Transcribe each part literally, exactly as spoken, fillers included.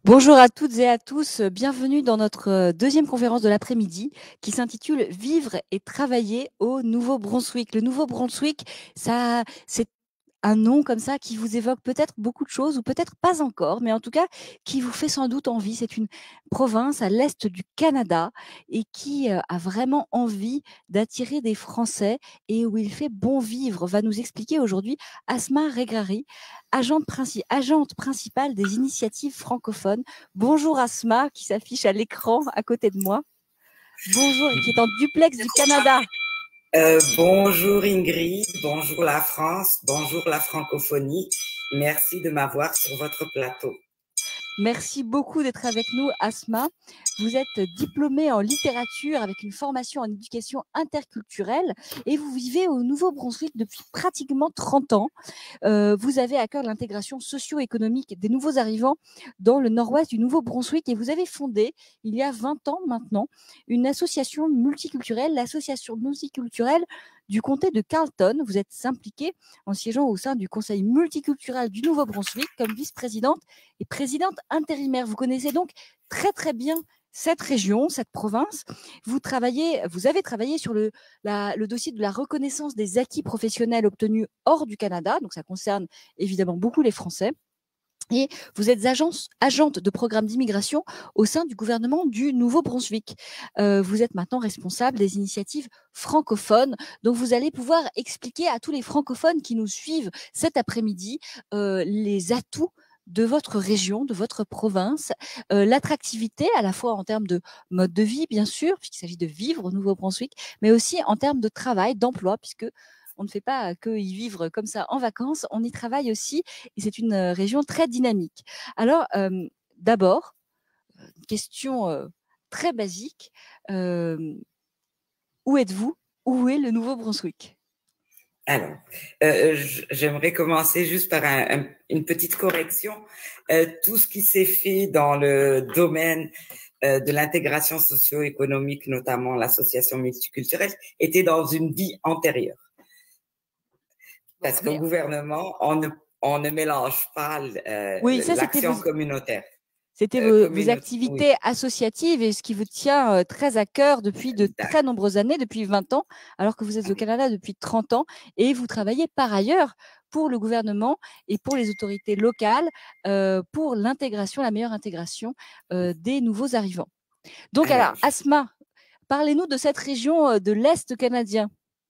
Bonjour à toutes et à tous, bienvenue dans notre euh, deuxième conférence de l'après-midi qui s'intitule Vivre et travailler au Nouveau-Brunswick. Le Nouveau-Brunswick, ça, c'est un nom comme ça qui vous évoque peut-être beaucoup de choses ou peut-être pas encore, mais en tout cas qui vous fait sans doute envie. C'est une province à l'est du Canada et qui euh, a vraiment envie d'attirer des Français et où il fait bon vivre, va nous expliquer aujourd'hui Asma Regrari, agente, princi- agente principale des initiatives francophones. Bonjour Asma, qui s'affiche à l'écran à côté de moi. Bonjour, et qui est en duplex du Canada. Euh, bonjour Ingrid, bonjour la France, bonjour la francophonie. Merci de m'avoir sur votre plateau. Merci beaucoup d'être avec nous, Asma. Vous êtes diplômée en littérature avec une formation en éducation interculturelle et vous vivez au Nouveau-Brunswick depuis pratiquement trente ans. Euh, vous avez à cœur l'intégration socio-économique des nouveaux arrivants dans le nord-ouest du Nouveau-Brunswick et vous avez fondé, il y a vingt ans maintenant, une association multiculturelle, l'association multiculturelle du comté de Carleton. Vous êtes impliquée en siégeant au sein du conseil multiculturel du Nouveau-Brunswick comme vice-présidente et présidente intérimaire. Vous connaissez donc très très bien cette région, cette province. Vous travaillez, vous avez travaillé sur le, la, le dossier de la reconnaissance des acquis professionnels obtenus hors du Canada, donc ça concerne évidemment beaucoup les Français. Et vous êtes agence, agente de programme d'immigration au sein du gouvernement du Nouveau-Brunswick. Euh, vous êtes maintenant responsable des initiatives francophones. Donc, vous allez pouvoir expliquer à tous les francophones qui nous suivent cet après-midi euh, les atouts de votre région, de votre province, euh, l'attractivité à la fois en termes de mode de vie, bien sûr, puisqu'il s'agit de vivre au Nouveau-Brunswick, mais aussi en termes de travail, d'emploi, puisque on ne fait pas que y vivre comme ça en vacances, on y travaille aussi et c'est une euh, région très dynamique. Alors, euh, d'abord, une question euh, très basique, euh, où êtes-vous? Où est le Nouveau-Brunswick? Alors, euh, j'aimerais commencer juste par un, un, une petite correction. Euh, tout ce qui s'est fait dans le domaine euh, de l'intégration socio-économique, notamment l'association multiculturelle, était dans une vie antérieure. Bon, Parce qu'au mais gouvernement, on ne, on ne mélange pas euh, oui, ça c'était vos, l'action communautaire. c'était Euh, vos, vos commune, oui, activités associatives et ce qui vous tient euh, très à cœur depuis de très nombreuses années, depuis vingt ans, alors que vous êtes au Canada depuis trente ans et vous travaillez par ailleurs pour le gouvernement et pour les autorités locales euh, pour l'intégration, la meilleure intégration euh, des nouveaux arrivants. Donc alors, alors, Asma, parlez-nous de cette région euh, de l'Est canadien.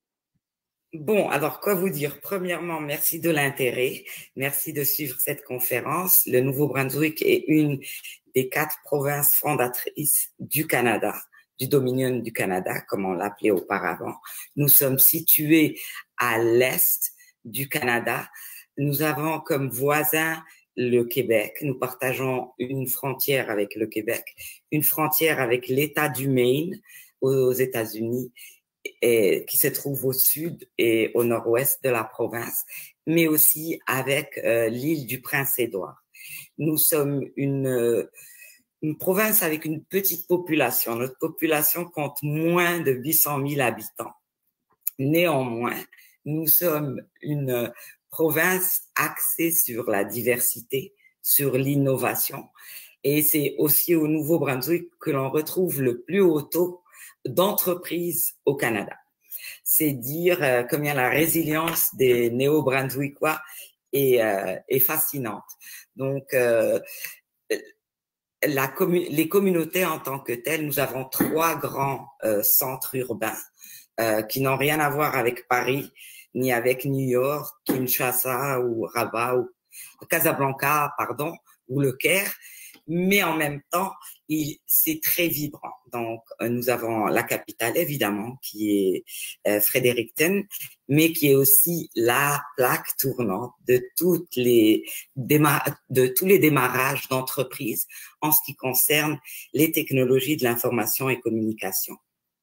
bon, alors quoi vous dire? Premièrement, merci de l'intérêt. Merci de suivre cette conférence. Le Nouveau-Brunswick est une des quatre provinces fondatrices du Canada, du Dominion du Canada, comme on l'appelait auparavant. Nous sommes situés à l'est du Canada. Nous avons comme voisin le Québec. Nous partageons une frontière avec le Québec, une frontière avec l'État du Maine aux États-Unis et, qui se trouve au sud et au nord-ouest de la province, mais aussi avec euh, l'île du Prince-Édouard. Nous sommes une, une province avec une petite population. Notre population compte moins de huit cent mille habitants. Néanmoins, nous sommes une province axée sur la diversité, sur l'innovation. Et c'est aussi au Nouveau-Brunswick que l'on retrouve le plus haut taux d'entreprises au Canada. C'est dire euh, combien la résilience des néo-brunswickois est, euh, est fascinante. Donc, euh, la commu les communautés en tant que telles, nous avons trois grands euh, centres urbains euh, qui n'ont rien à voir avec Paris, ni avec New York, Kinshasa ou Rabat ou Casablanca, pardon, ou le Caire, mais en même temps, c'est très vibrant. Donc, euh, nous avons la capitale, évidemment, qui est euh, Fredericton, mais qui est aussi la plaque tournante de toutes les de tous les démarrages d'entreprises en ce qui concerne les technologies de l'information et communication.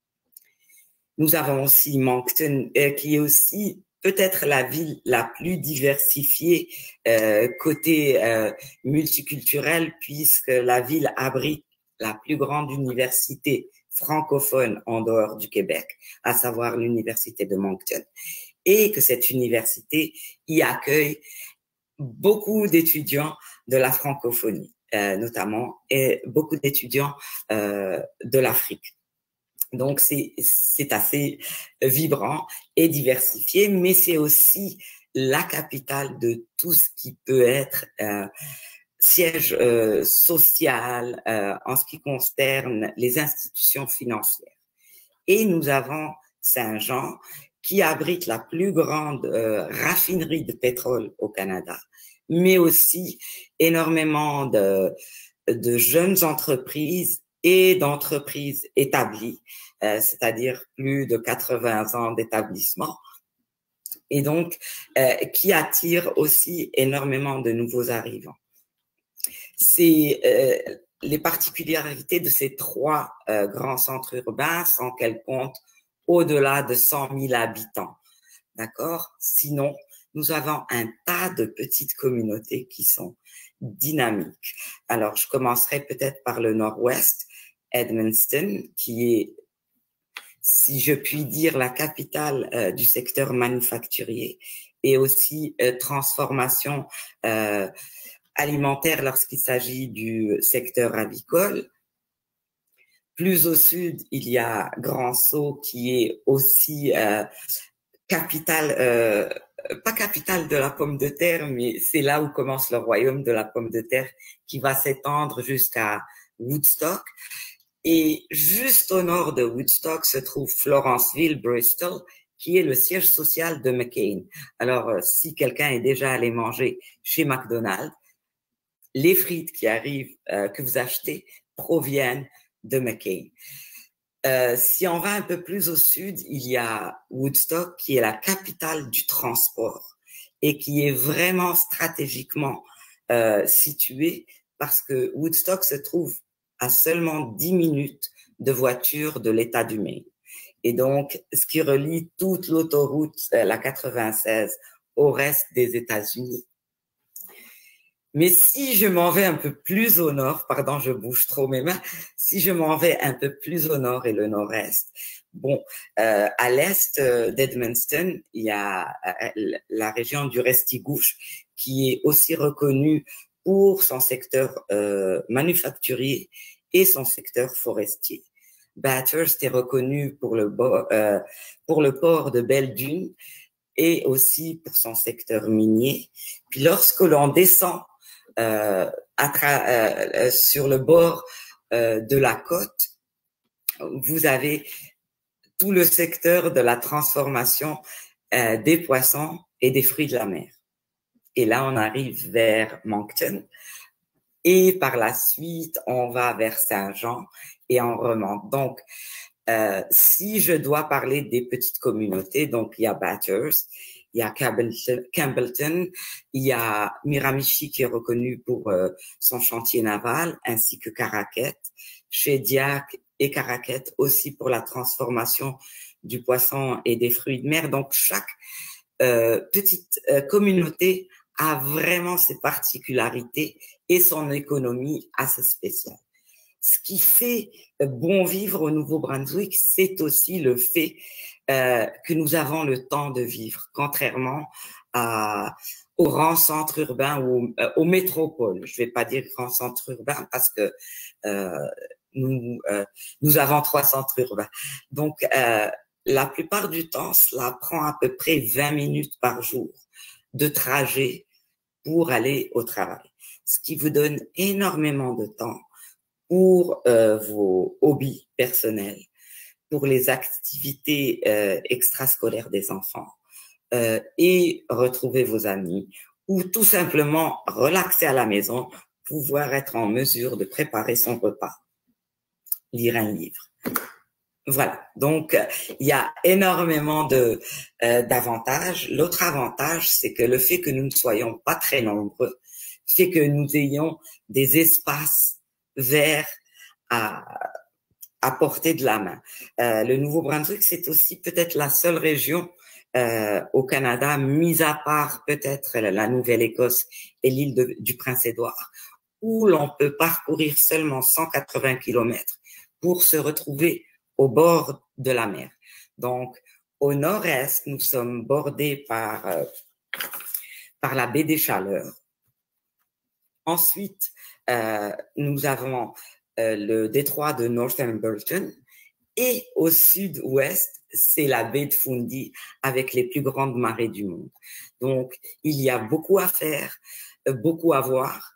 Nous avons aussi Moncton, euh, qui est aussi peut-être la ville la plus diversifiée euh, côté euh, multiculturel, puisque la ville abrite la plus grande université francophone en dehors du Québec, à savoir l'université de Moncton, et que cette université y accueille beaucoup d'étudiants de la francophonie. euh, notamment, et beaucoup d'étudiants euh, de l'Afrique. Donc, c'est c'est assez vibrant et diversifié, mais c'est aussi la capitale de tout ce qui peut être euh, siège euh, social euh, en ce qui concerne les institutions financières. Et nous avons Saint-Jean, qui abrite la plus grande euh, raffinerie de pétrole au Canada, mais aussi énormément de, de jeunes entreprises et d'entreprises établies, euh, c'est-à-dire plus de quatre-vingts ans d'établissement, et donc euh, qui attire aussi énormément de nouveaux arrivants. C'est euh, les particularités de ces trois euh, grands centres urbains sans qu'elles comptent au-delà de cent mille habitants. D'accord? Sinon, nous avons un tas de petites communautés qui sont dynamiques. Alors, je commencerai peut-être par le nord-ouest, Edmundston, qui est, si je puis dire, la capitale euh, du secteur manufacturier et aussi euh, transformation euh, alimentaire lorsqu'il s'agit du secteur avicole. Plus au sud, il y a Grand-Sault qui est aussi euh, capitale, euh, pas capitale de la pomme de terre, mais c'est là où commence le royaume de la pomme de terre qui va s'étendre jusqu'à Woodstock. Et juste au nord de Woodstock se trouve Florenceville, Bristol, qui est le siège social de McCain. Alors, euh, si quelqu'un est déjà allé manger chez McDonald's, les frites qui arrivent, euh, que vous achetez, proviennent de McCain. Euh, si on va un peu plus au sud, il y a Woodstock, qui est la capitale du transport et qui est vraiment stratégiquement euh, située parce que Woodstock se trouve à seulement dix minutes de voiture de l'État du Maine. Et donc, ce qui relie toute l'autoroute, euh, la quatre-vingt-seize, au reste des États-Unis. Mais si je m'en vais un peu plus au nord, pardon, je bouge trop mes mains, si je m'en vais un peu plus au nord et le nord-est, bon, euh, à l'est euh, d'Edmundston, il y a euh, la région du Restigouche qui est aussi reconnue pour son secteur euh, manufacturier et son secteur forestier. Bathurst est reconnu pour le, euh, pour le port de Belle-Dune et aussi pour son secteur minier. Puis lorsque l'on descend Euh, à euh, sur le bord euh, de la côte, vous avez tout le secteur de la transformation euh, des poissons et des fruits de la mer. Et là, on arrive vers Moncton. Et par la suite, on va vers Saint-Jean et on remonte. Donc, euh, si je dois parler des petites communautés, donc il y a Bathurst, il y a Campbellton, Campbellton, il y a Miramichi qui est reconnu pour euh, son chantier naval, ainsi que Caraquet, Shediac et Caraquet aussi pour la transformation du poisson et des fruits de mer. Donc chaque euh, petite euh, communauté a vraiment ses particularités et son économie assez spéciale. Ce qui fait bon vivre au Nouveau-Brunswick, c'est aussi le fait euh, que nous avons le temps de vivre, contrairement à, aux grands centres urbains ou euh, aux métropoles. Je vais pas dire grands centres urbains parce que euh, nous euh, nous avons trois centres urbains. Donc euh, la plupart du temps, cela prend à peu près vingt minutes par jour de trajet pour aller au travail, ce qui vous donne énormément de temps pour euh, vos hobbies personnels, pour les activités euh, extrascolaires des enfants euh, et retrouver vos amis ou tout simplement relaxer à la maison, pouvoir être en mesure de préparer son repas, lire un livre. Voilà, donc il y a énormément de euh, d'avantages. L'autre avantage, c'est que le fait que nous ne soyons pas très nombreux fait que nous ayons des espaces verts à, à portée de la main. Euh, le Nouveau-Brunswick, c'est aussi peut-être la seule région euh, au Canada, mis à part peut-être la Nouvelle-Écosse et l'île du Prince-Édouard, où l'on peut parcourir seulement cent quatre-vingts kilomètres pour se retrouver au bord de la mer. Donc, au nord-est, nous sommes bordés par, euh, par la baie des Chaleurs. Ensuite, euh, nous avons euh, le détroit de Northumberland et au sud-ouest, c'est la baie de Fundy avec les plus grandes marées du monde. Donc, il y a beaucoup à faire, beaucoup à voir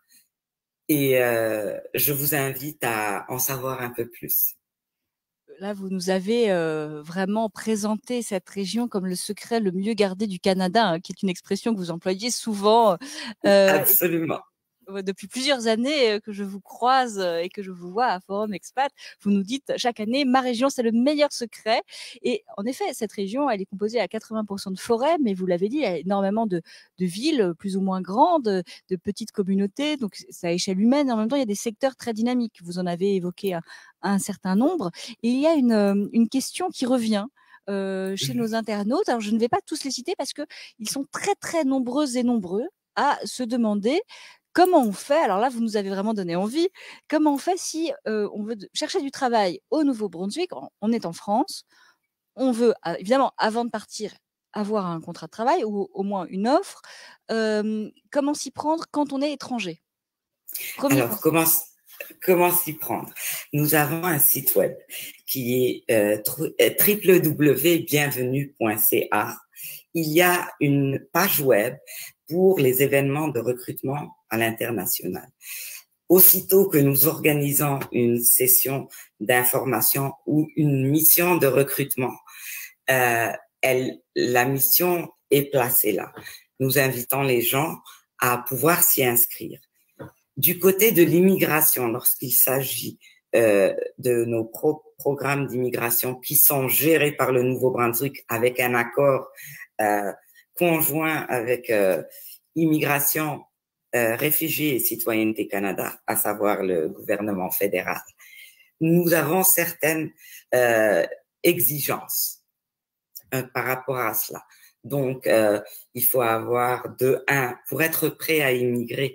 et euh, je vous invite à en savoir un peu plus. Là, vous nous avez euh, vraiment présenté cette région comme le secret le mieux gardé du Canada, hein, qui est une expression que vous employez souvent. Euh, Absolument. Depuis plusieurs années que je vous croise et que je vous vois à Forum Expat, vous nous dites chaque année, ma région, c'est le meilleur secret. Et en effet, cette région, elle est composée à quatre-vingts pour cent de forêts, mais vous l'avez dit, il y a énormément de, de villes plus ou moins grandes, de petites communautés, donc c'est à échelle humaine. En même temps, il y a des secteurs très dynamiques. Vous en avez évoqué un, un certain nombre. Et il y a une, une question qui revient. Euh, chez nos internautes. Alors, je ne vais pas tous les citer parce que ils sont très, très nombreux et nombreux à se demander comment on fait, alors là, vous nous avez vraiment donné envie, comment on fait si euh, on veut chercher du travail au Nouveau-Brunswick, on, on est en France, on veut, évidemment, avant de partir, avoir un contrat de travail ou au moins une offre. Euh, comment s'y prendre quand on est étranger? Premier Alors, conseil. comment, comment s'y prendre? Nous avons un site web qui est euh, w w w point bienvenue point c a. Il y a une page web pour les événements de recrutement à l'international. Aussitôt que nous organisons une session d'information ou une mission de recrutement, euh, elle, la mission est placée là. Nous invitons les gens à pouvoir s'y inscrire. Du côté de l'immigration, lorsqu'il s'agit euh, de nos pro programmes d'immigration qui sont gérés par le Nouveau-Brunswick avec un accord euh, conjoint avec euh, Immigration, euh, Réfugiés et Citoyenneté Canada, à savoir le gouvernement fédéral, nous avons certaines euh, exigences euh, par rapport à cela. Donc, euh, il faut avoir de un, pour être prêt à immigrer,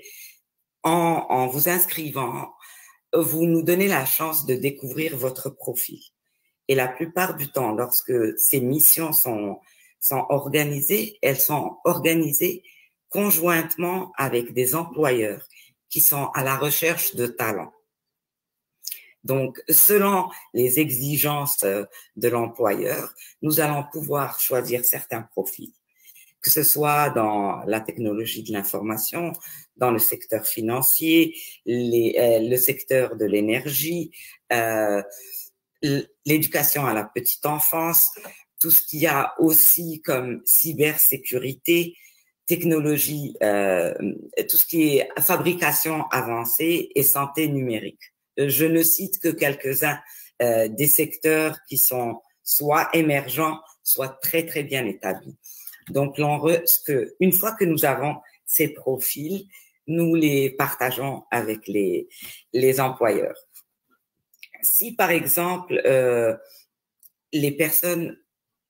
en, en vous inscrivant, vous nous donnez la chance de découvrir votre profil. Et la plupart du temps, lorsque ces missions sont, sont organisées, elles sont organisées conjointement avec des employeurs qui sont à la recherche de talents. Donc, selon les exigences de l'employeur, nous allons pouvoir choisir certains profils, que ce soit dans la technologie de l'information, dans le secteur financier, les, euh, le secteur de l'énergie, euh, l'éducation à la petite enfance, tout ce qu'il y a aussi comme cybersécurité, technologie, euh, tout ce qui est fabrication avancée et santé numérique. Je ne cite que quelques-uns euh, des secteurs qui sont soit émergents, soit très, très bien établis. Donc, que, une fois que nous avons ces profils, nous les partageons avec les, les employeurs. Si, par exemple, euh, les personnes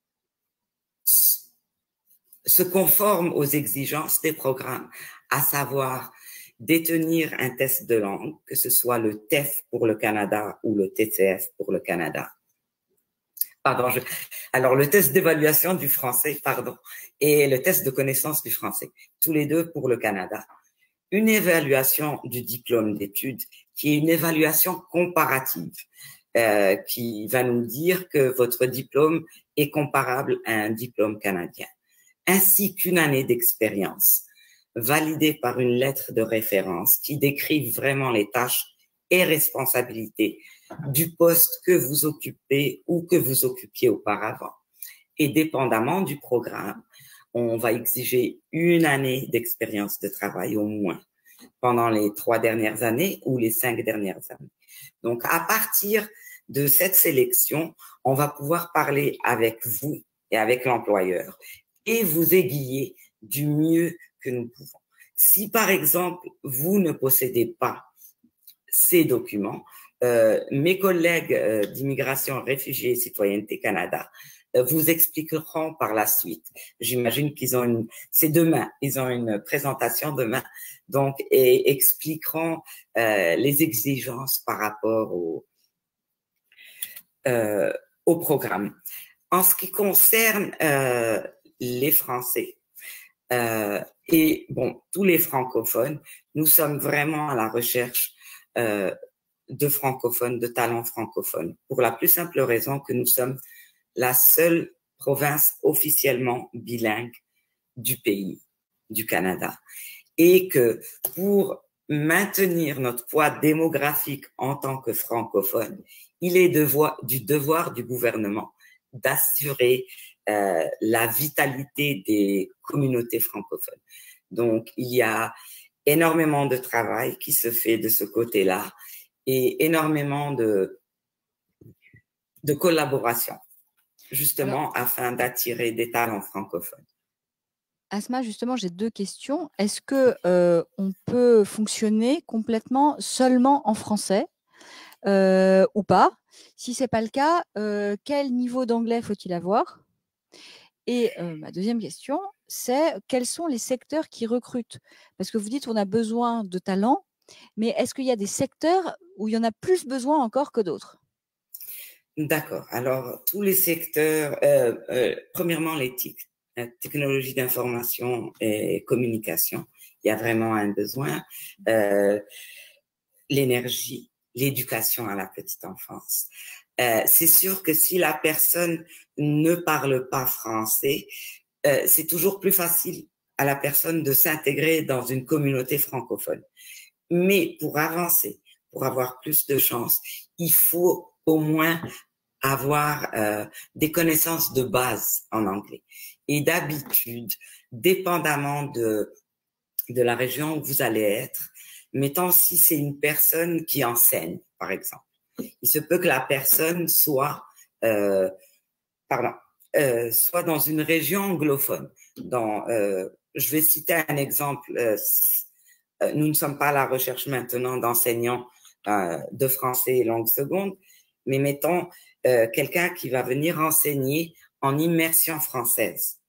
se conforment aux exigences des programmes, à savoir détenir un test de langue, que ce soit le T E F pour le Canada ou le T C F pour le Canada. Pardon, je, alors le test d'évaluation du français, pardon, et le test de connaissance du français, tous les deux pour le Canada. Une évaluation du diplôme d'études qui est une évaluation comparative, euh, qui va nous dire que votre diplôme est comparable à un diplôme canadien, ainsi qu'une année d'expérience, validée par une lettre de référence qui décrit vraiment les tâches et responsabilités du poste que vous occupez ou que vous occupiez auparavant. Et dépendamment du programme, on va exiger une année d'expérience de travail au moins pendant les trois dernières années ou les cinq dernières années. Donc, à partir de cette sélection, on va pouvoir parler avec vous et avec l'employeur et vous aiguiller du mieux que nous pouvons. Si, par exemple, vous ne possédez pas ces documents, euh, mes collègues euh, d'immigration, réfugiés et citoyenneté Canada euh, vous expliqueront par la suite. J'imagine qu'ils ont une, c'est demain, ils ont une présentation demain, donc, et expliqueront euh, les exigences par rapport au, euh, au programme. En ce qui concerne euh, les Français euh, et bon tous les francophones, nous sommes vraiment à la recherche euh, de francophones, de talents francophones, pour la plus simple raison que nous sommes la seule province officiellement bilingue du pays, du Canada, et que pour maintenir notre poids démographique en tant que francophone, il est devoir, du devoir du gouvernement d'assurer euh, la vitalité des communautés francophones. Donc, il y a énormément de travail qui se fait de ce côté-là et énormément de, de collaboration, justement, Alors, afin d'attirer des talents francophones. Asma, justement, j'ai deux questions. Est-ce que euh, on peut fonctionner complètement seulement en français euh, ou pas? Si c'est pas le cas, euh, quel niveau d'anglais faut-il avoir? Et euh, ma deuxième question, c'est quels sont les secteurs qui recrutent? Parce que vous dites on a besoin de talents, mais est-ce qu'il y a des secteurs où il y en a plus besoin encore que d'autres? D'accord. Alors, tous les secteurs, euh, euh, premièrement, les T I C, la technologie d'information et communication, il y a vraiment un besoin. Euh, l'énergie, l'éducation à la petite enfance. Euh, c'est sûr que si la personne ne parle pas français, euh, c'est toujours plus facile à la personne de s'intégrer dans une communauté francophone. Mais pour avancer, pour avoir plus de chance, il faut au moins avoir euh, des connaissances de base en anglais. Et d'habitude, dépendamment de, de la région où vous allez être, mettons si c'est une personne qui enseigne, par exemple, il se peut que la personne soit, euh, pardon, euh, soit dans une région anglophone. Dans, euh, je vais citer un exemple. Euh, nous ne sommes pas à la recherche maintenant d'enseignants euh, de français et langue seconde, mais mettons euh, quelqu'un qui va venir enseigner en immersion française.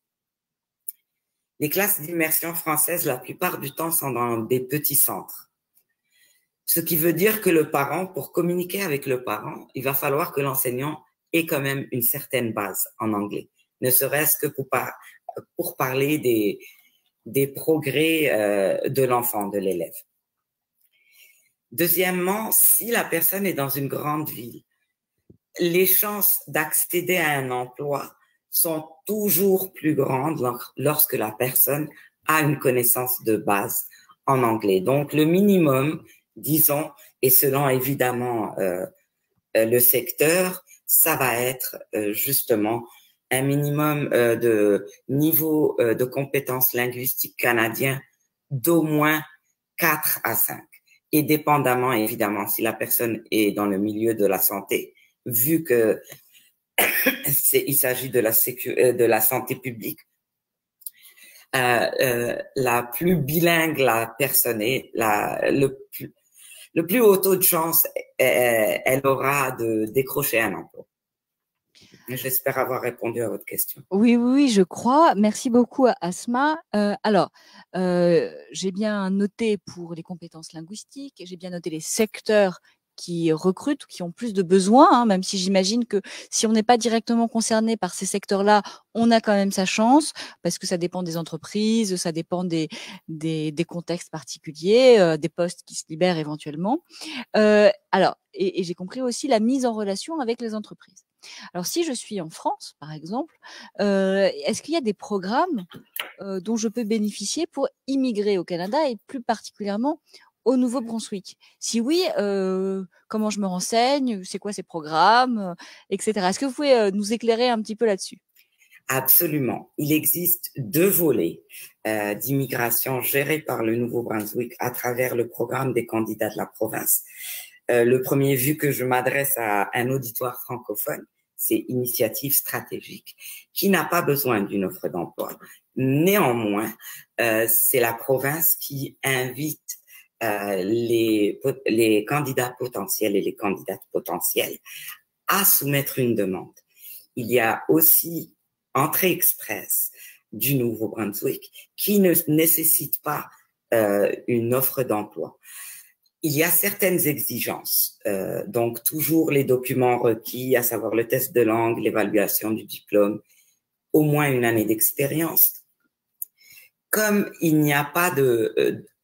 Les classes d'immersion française, la plupart du temps, sont dans des petits centres. Ce qui veut dire que le parent, pour communiquer avec le parent, il va falloir que l'enseignant ait quand même une certaine base en anglais, ne serait-ce que pour, par, pour parler des, des progrès euh, de l'enfant, de l'élève. Deuxièmement, si la personne est dans une grande ville, les chances d'accéder à un emploi sont toujours plus grandes lorsque la personne a une connaissance de base en anglais. Donc, le minimum, disons, et selon évidemment euh, le secteur, ça va être euh, justement un minimum euh, de niveau euh, de compétences linguistiques canadiens d'au moins quatre à cinq. Et dépendamment, évidemment, si la personne est dans le milieu de la santé, vu que c'est, il s'agit de la sécu, de la santé publique, euh, euh, la plus bilingue la personne est, la, le plus, le plus haut taux de chance, euh, elle aura de décrocher un emploi. J'espère avoir répondu à votre question. Oui, oui, oui, je crois. Merci beaucoup, Asma. Euh, alors, euh, j'ai bien noté pour les compétences linguistiques, j'ai bien noté les secteurs qui recrutent, qui ont plus de besoins, hein, même si j'imagine que si on n'est pas directement concerné par ces secteurs-là, on a quand même sa chance, parce que ça dépend des entreprises, ça dépend des, des, des contextes particuliers, euh, des postes qui se libèrent éventuellement. Euh, alors, et, et j'ai compris aussi la mise en relation avec les entreprises. Alors, si je suis en France, par exemple, euh, est-ce qu'il y a des programmes euh, dont je peux bénéficier pour immigrer au Canada et plus particulièrement au Nouveau-Brunswick? Si oui, euh, comment je me renseigne? C'est quoi ces programmes, et cetera. Est-ce que vous pouvez euh, nous éclairer un petit peu là-dessus? Absolument. Il existe deux volets euh, d'immigration gérés par le Nouveau-Brunswick à travers le programme des candidats de la province. Euh, le premier, vu que je m'adresse à un auditoire francophone, c'est Initiative stratégique, qui n'a pas besoin d'une offre d'emploi. Néanmoins, euh, c'est la province qui invite euh, les, les candidats potentiels et les candidates potentielles à soumettre une demande. Il y a aussi Entrée Express du Nouveau-Brunswick qui ne nécessite pas euh, une offre d'emploi. Il y a certaines exigences, euh, donc toujours les documents requis, à savoir le test de langue, l'évaluation du diplôme, au moins une année d'expérience. Comme il n'y a pas de,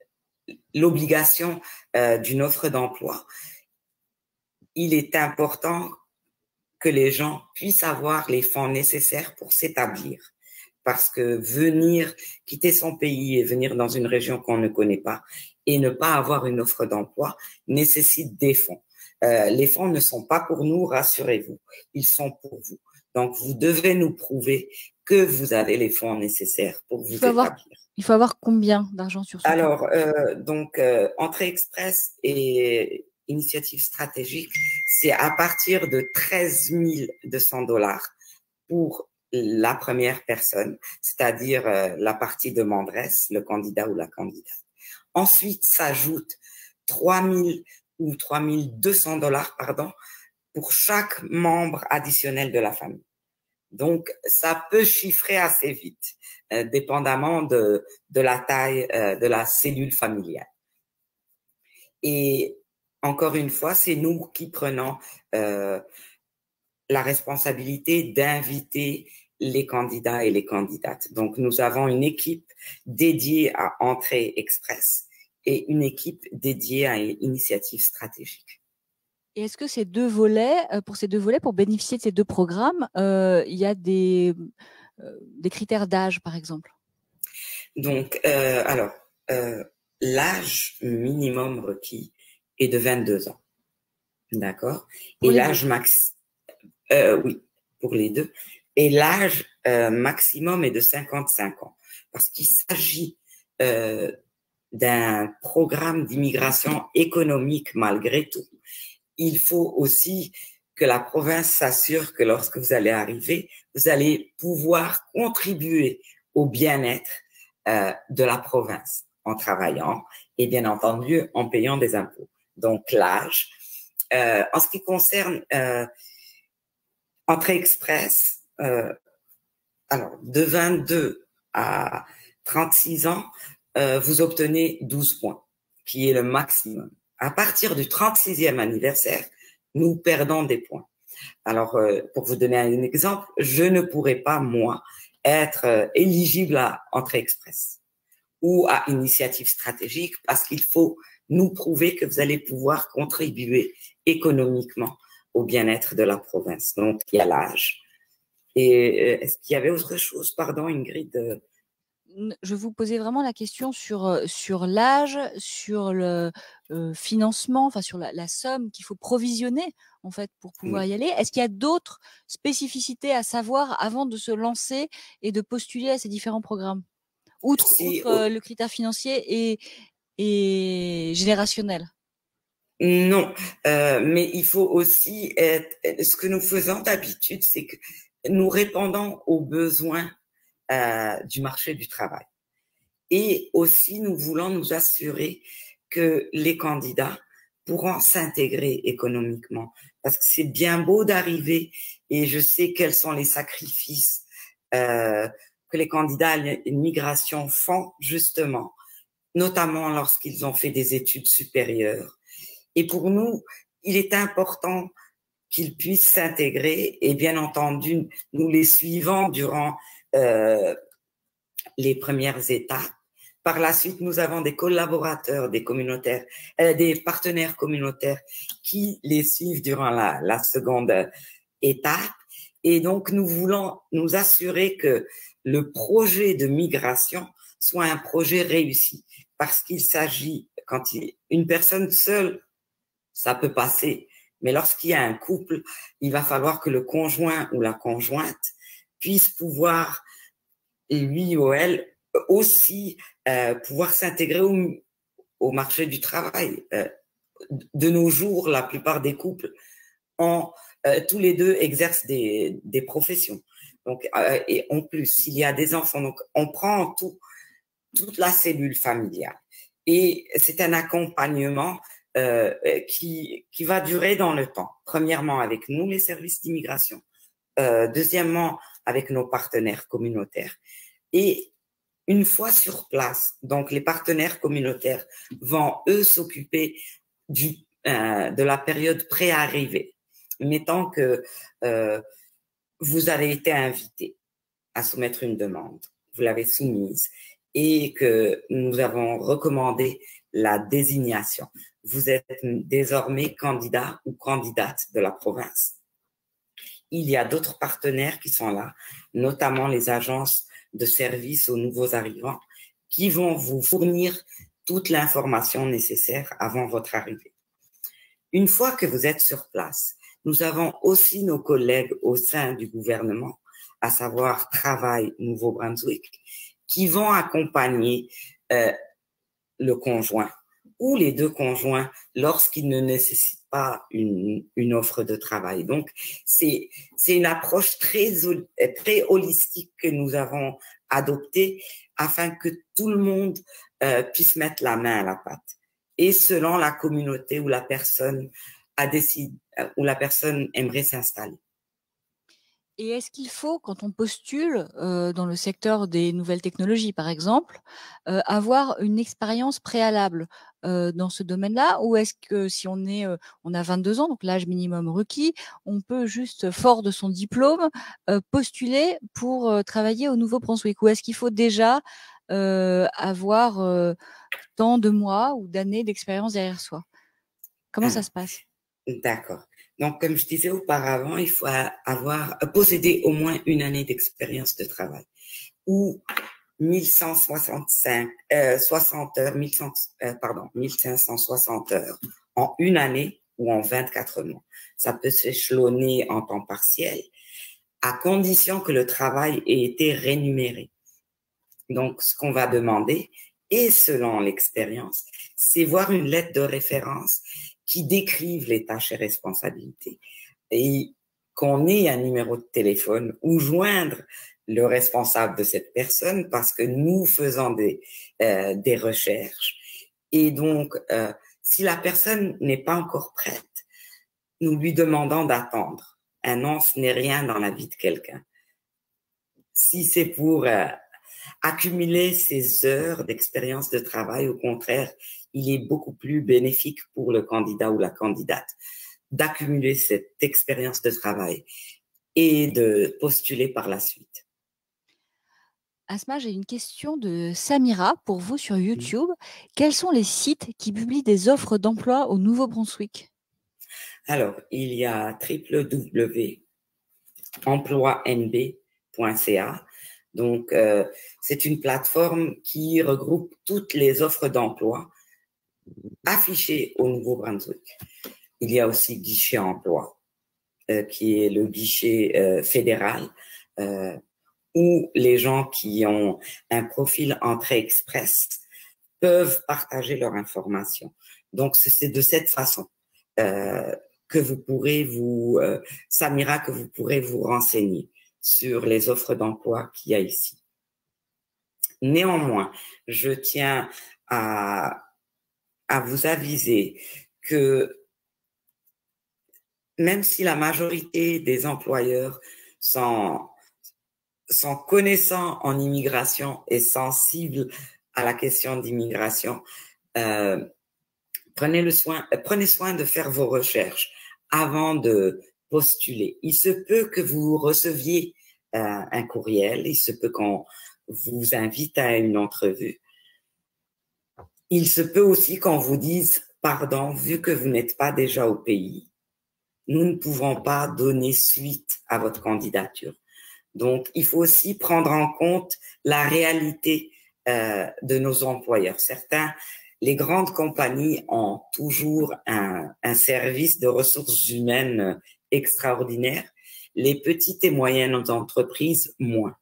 l'obligation euh, d'une offre d'emploi, il est important que les gens puissent avoir les fonds nécessaires pour s'établir. Parce que venir, quitter son pays et venir dans une région qu'on ne connaît pas et ne pas avoir une offre d'emploi nécessite des fonds. Euh, les fonds ne sont pas pour nous, rassurez-vous, ils sont pour vous. Donc, vous devez nous prouver que vous avez les fonds nécessaires pour vous il faut établir. Avoir, il faut avoir combien d'argent sur ce Alors, compte euh, donc, euh, Entrée Express et Initiative Stratégique, c'est à partir de treize mille deux cents dollars pour la première personne, c'est-à-dire euh, la partie demanderesse, le candidat ou la candidate. Ensuite, s'ajoute trois mille ou trois mille deux cents dollars, pardon, pour chaque membre additionnel de la famille. Donc, ça peut chiffrer assez vite, euh, dépendamment de, de la taille euh, de la cellule familiale. Et encore une fois, c'est nous qui prenons euh, la responsabilité d'inviter les candidats et les candidates. Donc, nous avons une équipe dédiée à Entrée Express et une équipe dédiée à Initiative Stratégique. Et est-ce que ces deux volets, pour ces deux volets, pour bénéficier de ces deux programmes, euh, il y a des, euh, des critères d'âge, par exemple? Donc, euh, alors, euh, l'âge minimum requis est de vingt-deux ans. D'accord? Et l'âge max, euh, oui, pour les deux. Et l'âge euh, maximum est de cinquante-cinq ans. Parce qu'il s'agit euh, d'un programme d'immigration économique malgré tout. Il faut aussi que la province s'assure que lorsque vous allez arriver, vous allez pouvoir contribuer au bien-être euh, de la province en travaillant et bien entendu en payant des impôts. Donc l'âge. Euh, en ce qui concerne euh, Entrée Express, euh, alors de vingt-deux à trente-six ans, euh, vous obtenez douze points, qui est le maximum. À partir du trente-sixième anniversaire, nous perdons des points. Alors, euh, pour vous donner un exemple, je ne pourrais pas, moi, être euh, éligible à Entrée Express ou à Initiative Stratégique parce qu'il faut nous prouver que vous allez pouvoir contribuer économiquement au bien-être de la province. Donc, il y a l'âge. Et est-ce qu'il y avait autre chose, pardon, Ingrid? Je vous posais vraiment la question sur, sur l'âge, sur le euh, financement, enfin sur la, la somme qu'il faut provisionner en fait pour pouvoir oui. y aller. Est-ce qu'il y a d'autres spécificités à savoir avant de se lancer et de postuler à ces différents programmes, outre, si, outre euh, le critère financier et, et générationnel? Non, euh, mais il faut aussi être, ce que nous faisons d'habitude, c'est que nous répondons aux besoins euh, du marché du travail. Et aussi, nous voulons nous assurer que les candidats pourront s'intégrer économiquement. Parce que c'est bien beau d'arriver et je sais quels sont les sacrifices euh, que les candidats à l'immigration font justement, notamment lorsqu'ils ont fait des études supérieures. Et pour nous, il est important qu'ils puissent s'intégrer et bien entendu, nous les suivons durant euh, les premières étapes. Par la suite, nous avons des collaborateurs, des communautaires, euh, des partenaires communautaires qui les suivent durant la, la seconde étape. Et donc, nous voulons nous assurer que le projet de migration soit un projet réussi parce qu'il s'agit, quand il, une personne seule, ça peut passer. Mais lorsqu'il y a un couple, il va falloir que le conjoint ou la conjointe puisse pouvoir, lui ou elle, aussi euh, pouvoir s'intégrer au, au marché du travail. Euh, de nos jours, la plupart des couples ont, euh, tous les deux exercent des, des professions. Donc, euh, et en plus, s'il y a des enfants, donc on prend tout, toute la cellule familiale. Et c'est un accompagnement Euh, qui, qui va durer dans le temps. Premièrement, avec nous, les services d'immigration. Euh, deuxièmement, avec nos partenaires communautaires. Et une fois sur place, donc les partenaires communautaires vont, eux, s'occuper du, euh, de la période pré-arrivée. Mettons que euh, vous avez été invité à soumettre une demande, vous l'avez soumise, et que nous avons recommandé la désignation. Vous êtes désormais candidat ou candidate de la province. Il y a d'autres partenaires qui sont là, notamment les agences de services aux nouveaux arrivants, qui vont vous fournir toute l'information nécessaire avant votre arrivée. Une fois que vous êtes sur place, nous avons aussi nos collègues au sein du gouvernement, à savoir Travail Nouveau-Brunswick, qui vont accompagner euh, le conjoint ou les deux conjoints lorsqu'ils ne nécessitent pas une, une offre de travail. Donc, c'est c'est une approche très, très holistique que nous avons adoptée afin que tout le monde euh, puisse mettre la main à la pâte. Et selon la communauté où la personne a décidé, où la personne aimerait s'installer. Et est-ce qu'il faut, quand on postule euh, dans le secteur des nouvelles technologies, par exemple, euh, avoir une expérience préalable euh, dans ce domaine-là, ou est-ce que si on est, euh, on a vingt-deux ans, donc l'âge minimum requis, on peut juste, fort de son diplôme, euh, postuler pour euh, travailler au Nouveau-Brunswick, ou est-ce qu'il faut déjà euh, avoir euh, tant de mois ou d'années d'expérience derrière soi? Comment ça se passe? D'accord. Donc, comme je disais auparavant, il faut avoir, posséder au moins une année d'expérience de travail ou mille cent soixante-cinq, euh, soixante heures, mille cent, euh, pardon, mille cinq cent soixante heures en une année ou en vingt-quatre mois. Ça peut s'échelonner en temps partiel à condition que le travail ait été rémunéré. Donc, ce qu'on va demander, et selon l'expérience, c'est voir une lettre de référence qui décrivent les tâches et responsabilités et qu'on ait un numéro de téléphone ou joindre le responsable de cette personne parce que nous faisons des, euh, des recherches. Et donc, euh, si la personne n'est pas encore prête, nous lui demandons d'attendre. Un an, ce n'est rien dans la vie de quelqu'un. Si c'est pour euh, accumuler ces heures d'expérience de travail, au contraire, il est beaucoup plus bénéfique pour le candidat ou la candidate d'accumuler cette expérience de travail et de postuler par la suite. Asma, j'ai une question de Samira pour vous sur YouTube. Mmh. Quels sont les sites qui publient des offres d'emploi au Nouveau-Brunswick? Alors, il y a w w w point emploi n b point c a. Donc, euh, c'est une plateforme qui regroupe toutes les offres d'emploi affichées au Nouveau-Brunswick. Il y a aussi Guichet Emploi, euh, qui est le guichet euh, fédéral, euh, où les gens qui ont un profil entrée express peuvent partager leur information. Donc, c'est de cette façon euh, que vous pourrez vous, euh, Samira, que vous pourrez vous renseigner sur les offres d'emploi qu'il y a ici. Néanmoins, je tiens à, à vous aviser que même si la majorité des employeurs sont, sont connaissants en immigration et sensibles à la question d'immigration, euh, prenez le soin, prenez soin de faire vos recherches avant de postuler. Il se peut que vous receviez euh, un courriel, il se peut qu'on vous invite à une entrevue. Il se peut aussi qu'on vous dise, pardon, vu que vous n'êtes pas déjà au pays, nous ne pouvons pas donner suite à votre candidature. Donc, il faut aussi prendre en compte la réalité euh, de nos employeurs. Certains, les grandes compagnies ont toujours un, un service de ressources humaines extraordinaire. Les petites et moyennes entreprises, moins.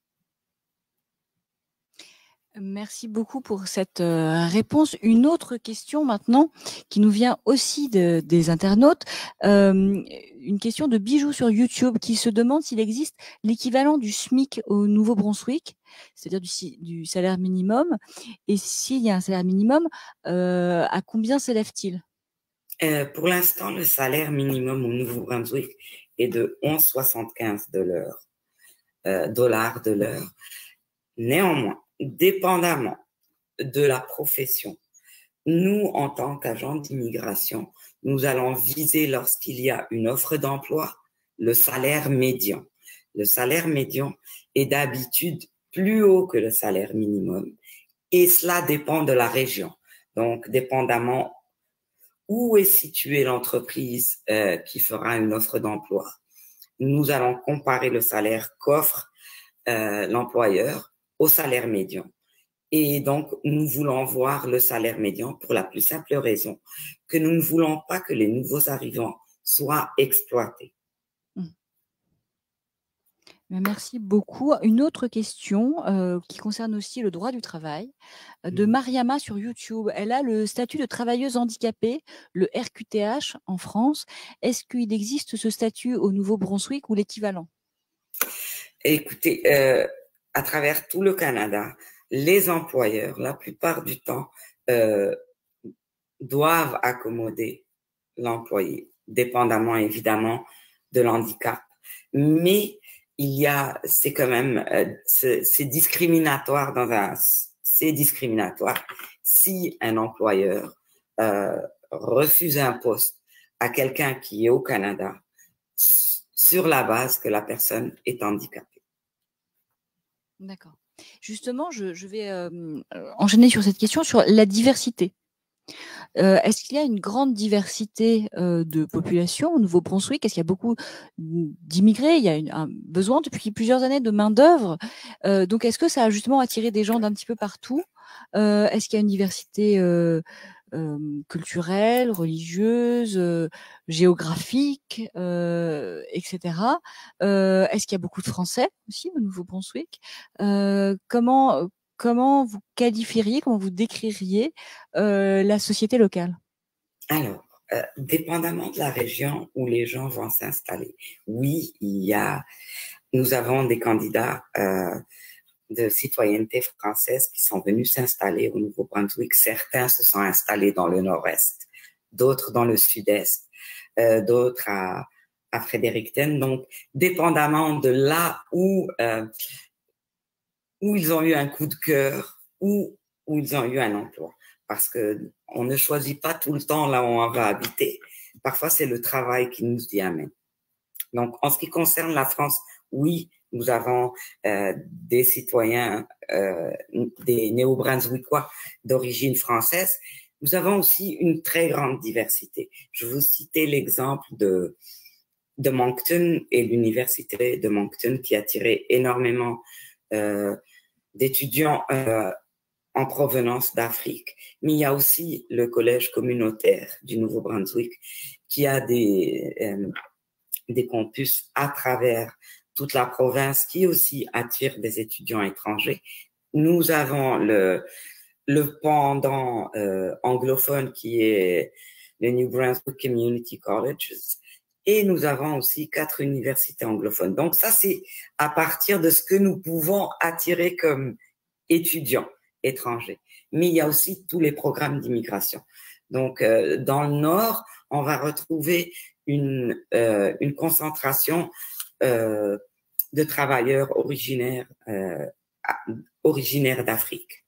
Merci beaucoup pour cette euh, réponse. Une autre question maintenant qui nous vient aussi de, des internautes. Euh, une question de Bijou sur YouTube qui se demande s'il existe l'équivalent du SMIC au Nouveau-Brunswick, c'est-à-dire du, du salaire minimum. Et s'il y a un salaire minimum, euh, à combien s'élève-t-il? euh, Pour l'instant, le salaire minimum au Nouveau-Brunswick est de onze virgule soixante-quinze de l'heure, euh, dollars de l'heure. Néanmoins, dépendamment de la profession, nous, en tant qu'agents d'immigration, nous allons viser, lorsqu'il y a une offre d'emploi, le salaire médian. Le salaire médian est d'habitude plus haut que le salaire minimum et cela dépend de la région. Donc, dépendamment où est située l'entreprise euh, qui fera une offre d'emploi, nous allons comparer le salaire qu'offre euh, l'employeur au salaire médian. Et donc, nous voulons voir le salaire médian pour la plus simple raison que nous ne voulons pas que les nouveaux arrivants soient exploités. Merci beaucoup. Une autre question euh, qui concerne aussi le droit du travail euh, de Mariama sur YouTube. Elle a le statut de travailleuse handicapée, le R Q T H en France. Est-ce qu'il existe ce statut au Nouveau-Brunswick ou l'équivalent? Écoutez, euh, à travers tout le Canada, les employeurs, la plupart du temps, euh, doivent accommoder l'employé, dépendamment évidemment de l'handicap. Mais il y a, c'est quand même, euh, c'est discriminatoire dans un, c'est discriminatoire si un employeur euh, refuse un poste à quelqu'un qui est au Canada sur la base que la personne est handicapée. D'accord. Justement, je, je vais euh, enchaîner sur cette question sur la diversité. Euh, Est-ce qu'il y a une grande diversité euh, de population au Nouveau-Brunswick? Est-ce qu'il y a beaucoup d'immigrés? Il y a une, un besoin depuis plusieurs années de main-d'œuvre. Euh, donc, est-ce que ça a justement attiré des gens d'un petit peu partout? euh, Est-ce qu'il y a une diversité euh, euh, culturelle, religieuse, euh, géographique, euh, et cetera. Euh, Est-ce qu'il y a beaucoup de Français aussi au Nouveau-Brunswick? euh, Comment Comment vous qualifieriez, comment vous décririez euh, la société locale? Alors, euh, dépendamment de la région où les gens vont s'installer, oui, il y a, nous avons des candidats euh, de citoyenneté française qui sont venus s'installer au Nouveau-Brunswick. Certains se sont installés dans le nord-est, d'autres dans le sud-est, euh, d'autres à, à Fredericton. Donc, dépendamment de là où euh, où ils ont eu un coup de cœur, ou où ils ont eu un emploi. Parce que on ne choisit pas tout le temps là où on va habiter. Parfois, c'est le travail qui nous y amène. Donc, en ce qui concerne la France, oui, nous avons euh, des citoyens, euh, des néo-brunswickois d'origine française. Nous avons aussi une très grande diversité. Je vous citais l'exemple de de Moncton et l'université de Moncton qui a attiré énormément euh, d'étudiants euh, en provenance d'Afrique, mais il y a aussi le collège communautaire du Nouveau-Brunswick qui a des, euh, des campus à travers toute la province qui aussi attire des étudiants étrangers. Nous avons le, le pendant euh, anglophone qui est le New Brunswick Community Colleges, et nous avons aussi quatre universités anglophones. Donc ça, c'est à partir de ce que nous pouvons attirer comme étudiants étrangers. Mais il y a aussi tous les programmes d'immigration. Donc euh, dans le Nord, on va retrouver une, euh, une concentration euh, de travailleurs originaires, euh, originaires d'Afrique.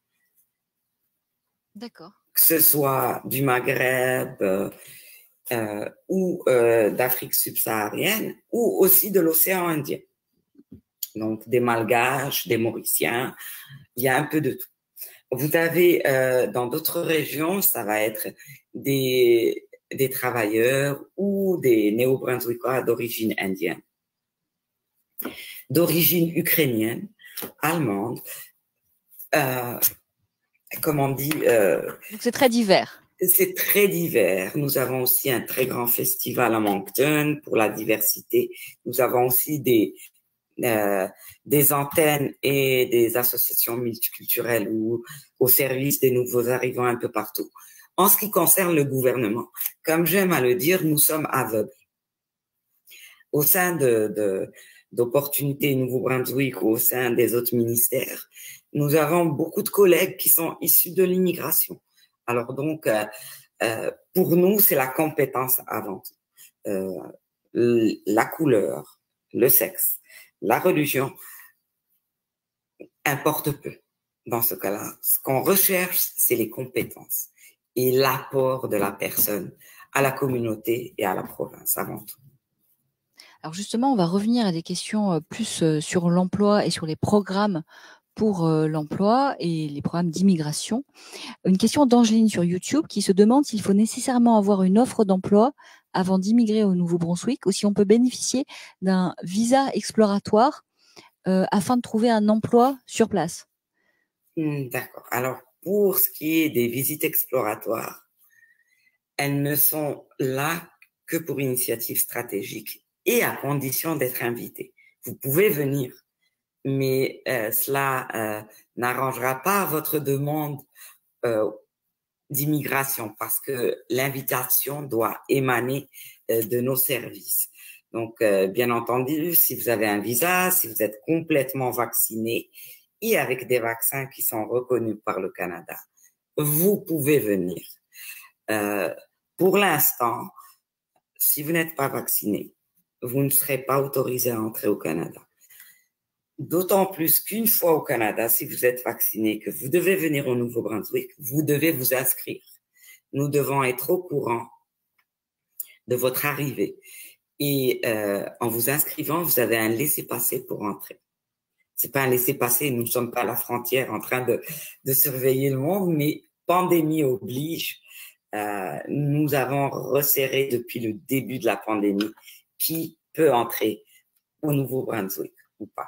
D'accord. Que ce soit du Maghreb, euh, Euh, ou euh, d'Afrique subsaharienne, ou aussi de l'océan Indien. Donc des Malgaches, des Mauriciens, il y a un peu de tout. Vous avez euh, dans d'autres régions, ça va être des, des travailleurs ou des néo-brunswickois d'origine indienne, d'origine ukrainienne, allemande, euh, comme on dit. Euh, Donc c'est très divers. C'est très divers. Nous avons aussi un très grand festival à Moncton pour la diversité. Nous avons aussi des euh, des antennes et des associations multiculturelles ou au service des nouveaux arrivants un peu partout. En ce qui concerne le gouvernement, comme j'aime à le dire, nous sommes aveugles. Au sein de, de d'opportunités Nouveau-Brunswick ou au sein des autres ministères, nous avons beaucoup de collègues qui sont issus de l'immigration. Alors donc, euh, euh, pour nous, c'est la compétence avant tout. Euh, la couleur, le sexe, la religion importe peu dans ce cas-là. Ce qu'on recherche, c'est les compétences et l'apport de la personne à la communauté et à la province avant tout. Alors justement, on va revenir à des questions plus sur l'emploi et sur les programmes pour euh, l'emploi et les programmes d'immigration. Une question d'Angeline sur YouTube qui se demande s'il faut nécessairement avoir une offre d'emploi avant d'immigrer au Nouveau-Brunswick ou si on peut bénéficier d'un visa exploratoire euh, afin de trouver un emploi sur place. Hmm, d'accord. Alors, pour ce qui est des visites exploratoires, elles ne sont là que pour initiative stratégique et à condition d'être invité. Vous pouvez venir, mais euh, cela euh, n'arrangera pas votre demande euh, d'immigration parce que l'invitation doit émaner euh, de nos services. Donc, euh, bien entendu, si vous avez un visa, si vous êtes complètement vacciné et avec des vaccins qui sont reconnus par le Canada, vous pouvez venir. Euh, pour l'instant, si vous n'êtes pas vacciné, vous ne serez pas autorisé à entrer au Canada. D'autant plus qu'une fois au Canada, si vous êtes vacciné, que vous devez venir au Nouveau-Brunswick, vous devez vous inscrire. Nous devons être au courant de votre arrivée. Et euh, en vous inscrivant, vous avez un laissez-passer pour entrer. C'est pas un laissez-passer, nous ne sommes pas à la frontière en train de, de surveiller le monde, mais pandémie oblige. Euh, nous avons resserré depuis le début de la pandémie qui peut entrer au Nouveau-Brunswick ou pas.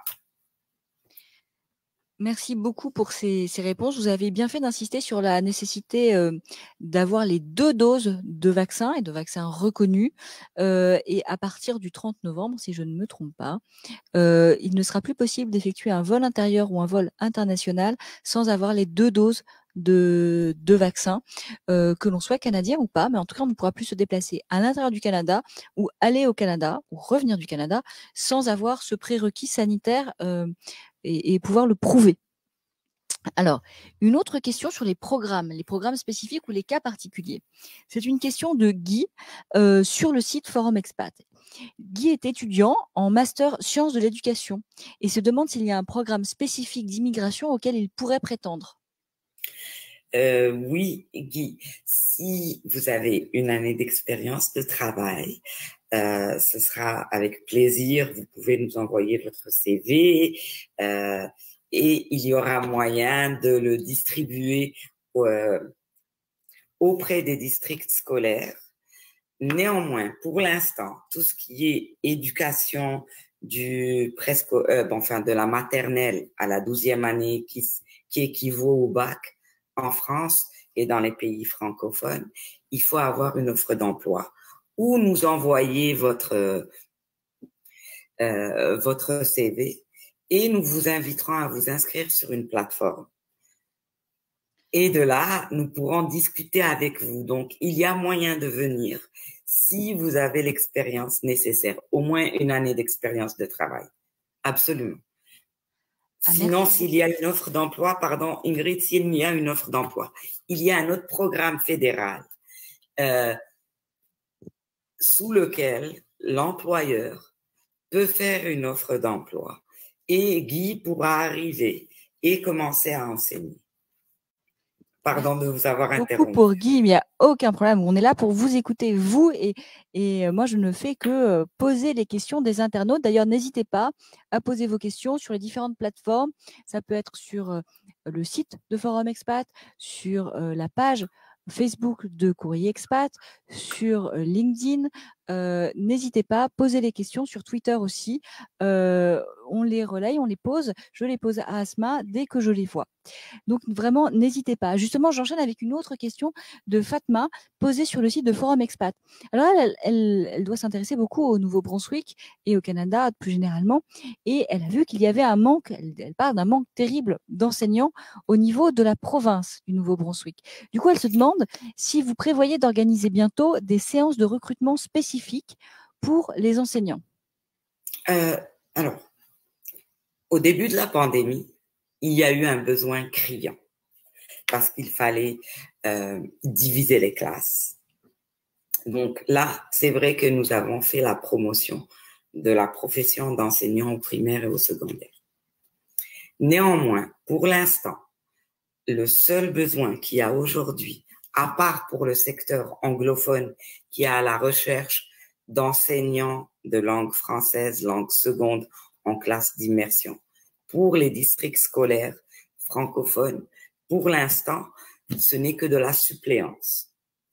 Merci beaucoup pour ces, ces réponses. Vous avez bien fait d'insister sur la nécessité euh, d'avoir les deux doses de vaccins et de vaccins reconnus. Euh, et à partir du trente novembre, si je ne me trompe pas, euh, il ne sera plus possible d'effectuer un vol intérieur ou un vol international sans avoir les deux doses de, de vaccins, euh, que l'on soit canadien ou pas. Mais en tout cas, on ne pourra plus se déplacer à l'intérieur du Canada ou aller au Canada ou revenir du Canada sans avoir ce prérequis sanitaire euh, et, et pouvoir le prouver. Alors, une autre question sur les programmes, les programmes spécifiques ou les cas particuliers. C'est une question de Guy euh, sur le site Forum Expat. Guy est étudiant en master sciences de l'éducation et se demande s'il y a un programme spécifique d'immigration auquel il pourrait prétendre. Euh, oui, Guy, si vous avez une année d'expérience de travail, euh, ce sera avec plaisir. Vous pouvez nous envoyer votre C V euh, et il y aura moyen de le distribuer euh, auprès des districts scolaires. Néanmoins, pour l'instant, tout ce qui est éducation du presque, euh, enfin de la maternelle à la douzième année, qui, qui équivaut au bac en France et dans les pays francophones, il faut avoir une offre d'emploi ou nous envoyer votre euh, votre C V et nous vous inviterons à vous inscrire sur une plateforme. Et de là, nous pourrons discuter avec vous. Donc, il y a moyen de venir si vous avez l'expérience nécessaire, au moins une année d'expérience de travail. Absolument. Ah, sinon, s'il y a une offre d'emploi, pardon, Ingrid, s'il y a une offre d'emploi, il y a un autre programme fédéral euh, sous lequel l'employeur peut faire une offre d'emploi et Guy pourra arriver et commencer à enseigner. Pardon de vous avoir interrompu. Beaucoup pour Guy, mais il n'y a aucun problème. On est là pour vous écouter, vous, et, et moi, je ne fais que poser les questions des internautes. D'ailleurs, n'hésitez pas à poser vos questions sur les différentes plateformes. Ça peut être sur le site de Forum Expat, sur la page Facebook de Courrier Expat, sur LinkedIn. Euh, n'hésitez pas, posez les questions sur Twitter aussi. Euh, on les relaye, on les pose. Je les pose à Asma dès que je les vois. Donc vraiment, n'hésitez pas. Justement, j'enchaîne avec une autre question de Fatma posée sur le site de Forum Expat. Alors elle, elle, elle doit s'intéresser beaucoup au Nouveau-Brunswick et au Canada plus généralement. Et elle a vu qu'il y avait un manque, elle, elle parle d'un manque terrible d'enseignants au niveau de la province du Nouveau-Brunswick. Du coup, elle se demande si vous prévoyez d'organiser bientôt des séances de recrutement spécifiques pour les enseignants. Euh, alors, au début de la pandémie, il y a eu un besoin criant parce qu'il fallait euh, diviser les classes. Donc là, c'est vrai que nous avons fait la promotion de la profession d'enseignant au primaire et au secondaire. Néanmoins, pour l'instant, le seul besoin qu'il y a aujourd'hui, à part pour le secteur anglophone qui est à la recherche d'enseignants de langue française, langue seconde en classe d'immersion, pour les districts scolaires francophones, pour l'instant, ce n'est que de la suppléance.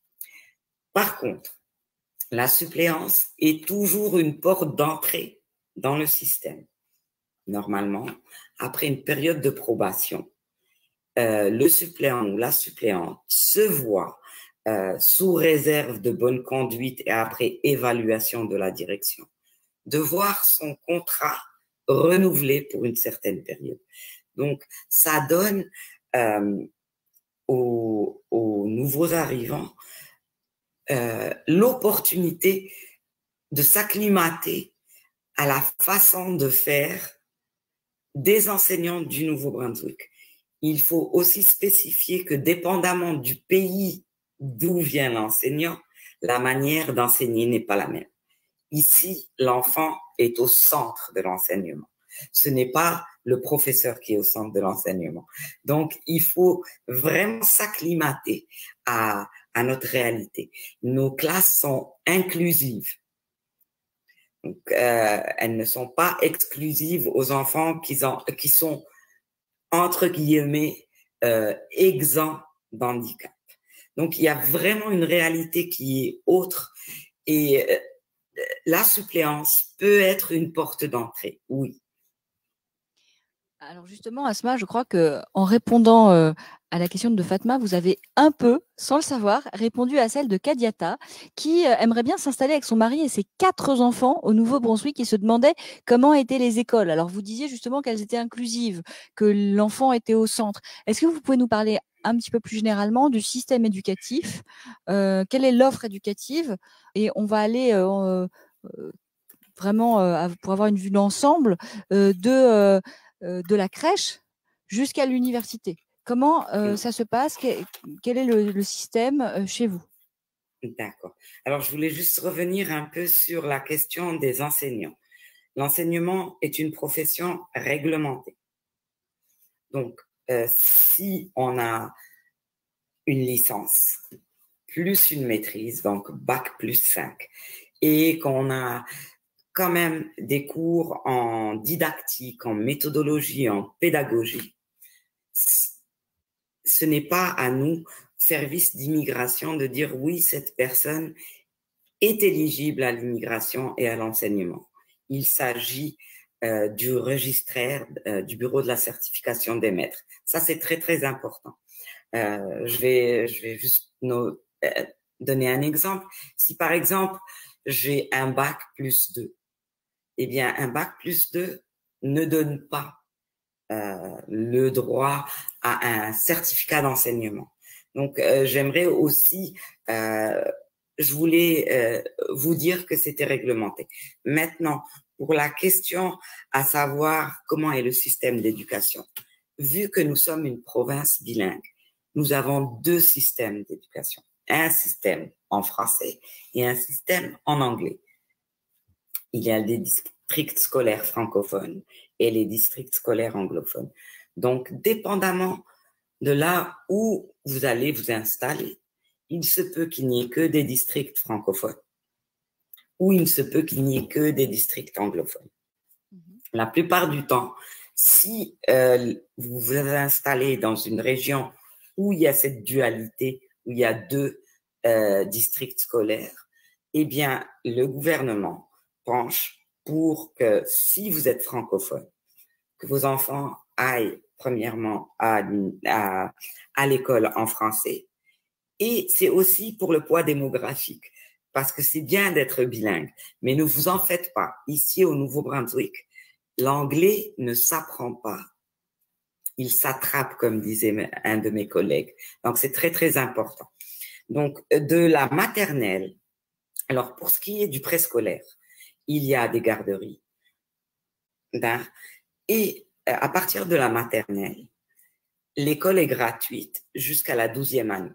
Par contre, la suppléance est toujours une porte d'entrée dans le système. Normalement, après une période de probation, euh, le suppléant ou la suppléante se voit euh, sous réserve de bonne conduite et après évaluation de la direction, de voir son contrat renouvelé pour une certaine période. Donc, ça donne euh, aux, aux nouveaux arrivants euh, l'opportunité de s'acclimater à la façon de faire des enseignants du Nouveau-Brunswick. Il faut aussi spécifier que dépendamment du pays d'où vient l'enseignant, la manière d'enseigner n'est pas la même. Ici, l'enfant est au centre de l'enseignement. Ce n'est pas le professeur qui est au centre de l'enseignement. Donc, il faut vraiment s'acclimater à, à notre réalité. Nos classes sont inclusives. Donc, euh, elles ne sont pas exclusives aux enfants qui, ont, qui sont, entre guillemets, euh, exempts d'handicap. Donc, il y a vraiment une réalité qui est autre et euh, la suppléance peut être une porte d'entrée, oui. Alors justement, Asma, je crois que en répondant euh, à la question de Fatma, vous avez un peu, sans le savoir, répondu à celle de Kadiata, qui euh, aimerait bien s'installer avec son mari et ses quatre enfants au Nouveau-Brunswick et se demandait comment étaient les écoles. Alors vous disiez justement qu'elles étaient inclusives, que l'enfant était au centre. Est-ce que vous pouvez nous parler un petit peu plus généralement du système éducatif, euh, quelle est l'offre éducative? Et on va aller euh, euh, vraiment euh, pour avoir une vue d'ensemble euh, de... Euh, de la crèche jusqu'à l'université. Comment euh, ça se passe? Quel, quel est le, le système euh, chez vous? D'accord. Alors, je voulais juste revenir un peu sur la question des enseignants. L'enseignement est une profession réglementée. Donc, euh, si on a une licence plus une maîtrise, donc bac plus cinq, et qu'on a quand même des cours en didactique, en méthodologie, en pédagogie. Ce n'est pas à nous, service d'immigration, de dire oui, cette personne est éligible à l'immigration et à l'enseignement. Il s'agit euh, du registraire, euh, du bureau de la certification des maîtres. Ça, c'est très, très important. Euh, je vais, je vais juste nous, euh, donner un exemple. Si, par exemple, j'ai un bac plus deux, eh bien, un bac plus deux ne donne pas euh, le droit à un certificat d'enseignement. Donc, euh, j'aimerais aussi, euh, je voulais euh, vous dire que c'était réglementé. Maintenant, pour la question à savoir comment est le système d'éducation, vu que nous sommes une province bilingue, nous avons deux systèmes d'éducation. Un système en français et un système en anglais. Il y a des districts scolaires francophones et les districts scolaires anglophones. Donc, dépendamment de là où vous allez vous installer, il se peut qu'il n'y ait que des districts francophones ou il se peut qu'il n'y ait que des districts anglophones. Mm-hmm. La plupart du temps, si euh, vous vous installez dans une région où il y a cette dualité, où il y a deux euh, districts scolaires, eh bien, le gouvernement penche pour que si vous êtes francophone, que vos enfants aillent premièrement à, à, à l'école en français. Et c'est aussi pour le poids démographique, parce que c'est bien d'être bilingue, mais ne vous en faites pas. Ici au Nouveau-Brunswick, l'anglais ne s'apprend pas. Il s'attrape, comme disait un de mes collègues. Donc, c'est très, très important. Donc, de la maternelle, alors pour ce qui est du préscolaire, il y a des garderies. Et à partir de la maternelle, l'école est gratuite jusqu'à la douzième année.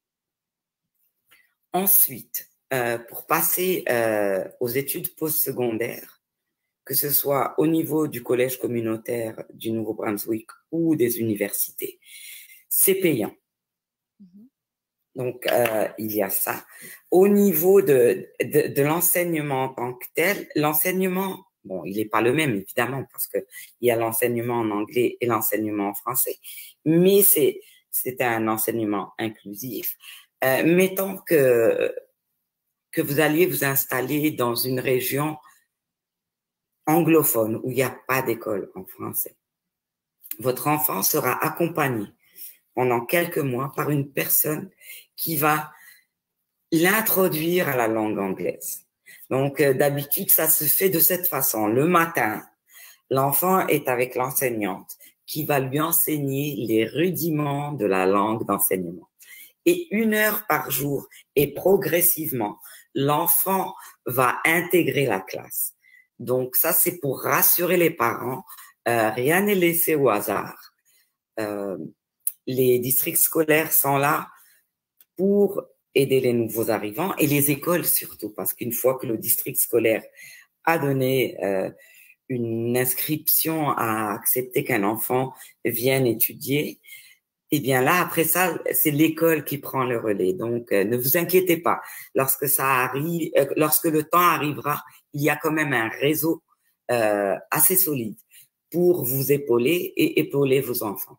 Ensuite, euh, pour passer euh, aux études postsecondaires, que ce soit au niveau du collège communautaire du Nouveau-Brunswick ou des universités, c'est payant. Mm-hmm. Donc, euh, il y a ça. Au niveau de, de, de l'enseignement en tant que tel, l'enseignement Bon, il n'est pas le même, évidemment, parce que il y a l'enseignement en anglais et l'enseignement en français. Mais c'est, c'est un enseignement inclusif. Euh, mettons que, que vous alliez vous installer dans une région anglophone où il n'y a pas d'école en français. Votre enfant sera accompagné pendant quelques mois par une personne qui va l'introduire à la langue anglaise. Donc, euh, d'habitude, ça se fait de cette façon. Le matin, l'enfant est avec l'enseignante qui va lui enseigner les rudiments de la langue d'enseignement. Et une heure par jour, et progressivement, l'enfant va intégrer la classe. Donc, ça, c'est pour rassurer les parents. Euh, rien n'est laissé au hasard. Euh, les districts scolaires sont là pour aider les nouveaux arrivants et les écoles surtout, parce qu'une fois que le district scolaire a donné euh, une inscription à accepter qu'un enfant vienne étudier, eh bien là, après ça, c'est l'école qui prend le relais. Donc, euh, ne vous inquiétez pas. Lorsque ça arrive, euh, lorsque le temps arrivera, il y a quand même un réseau euh, assez solide pour vous épauler et épauler vos enfants.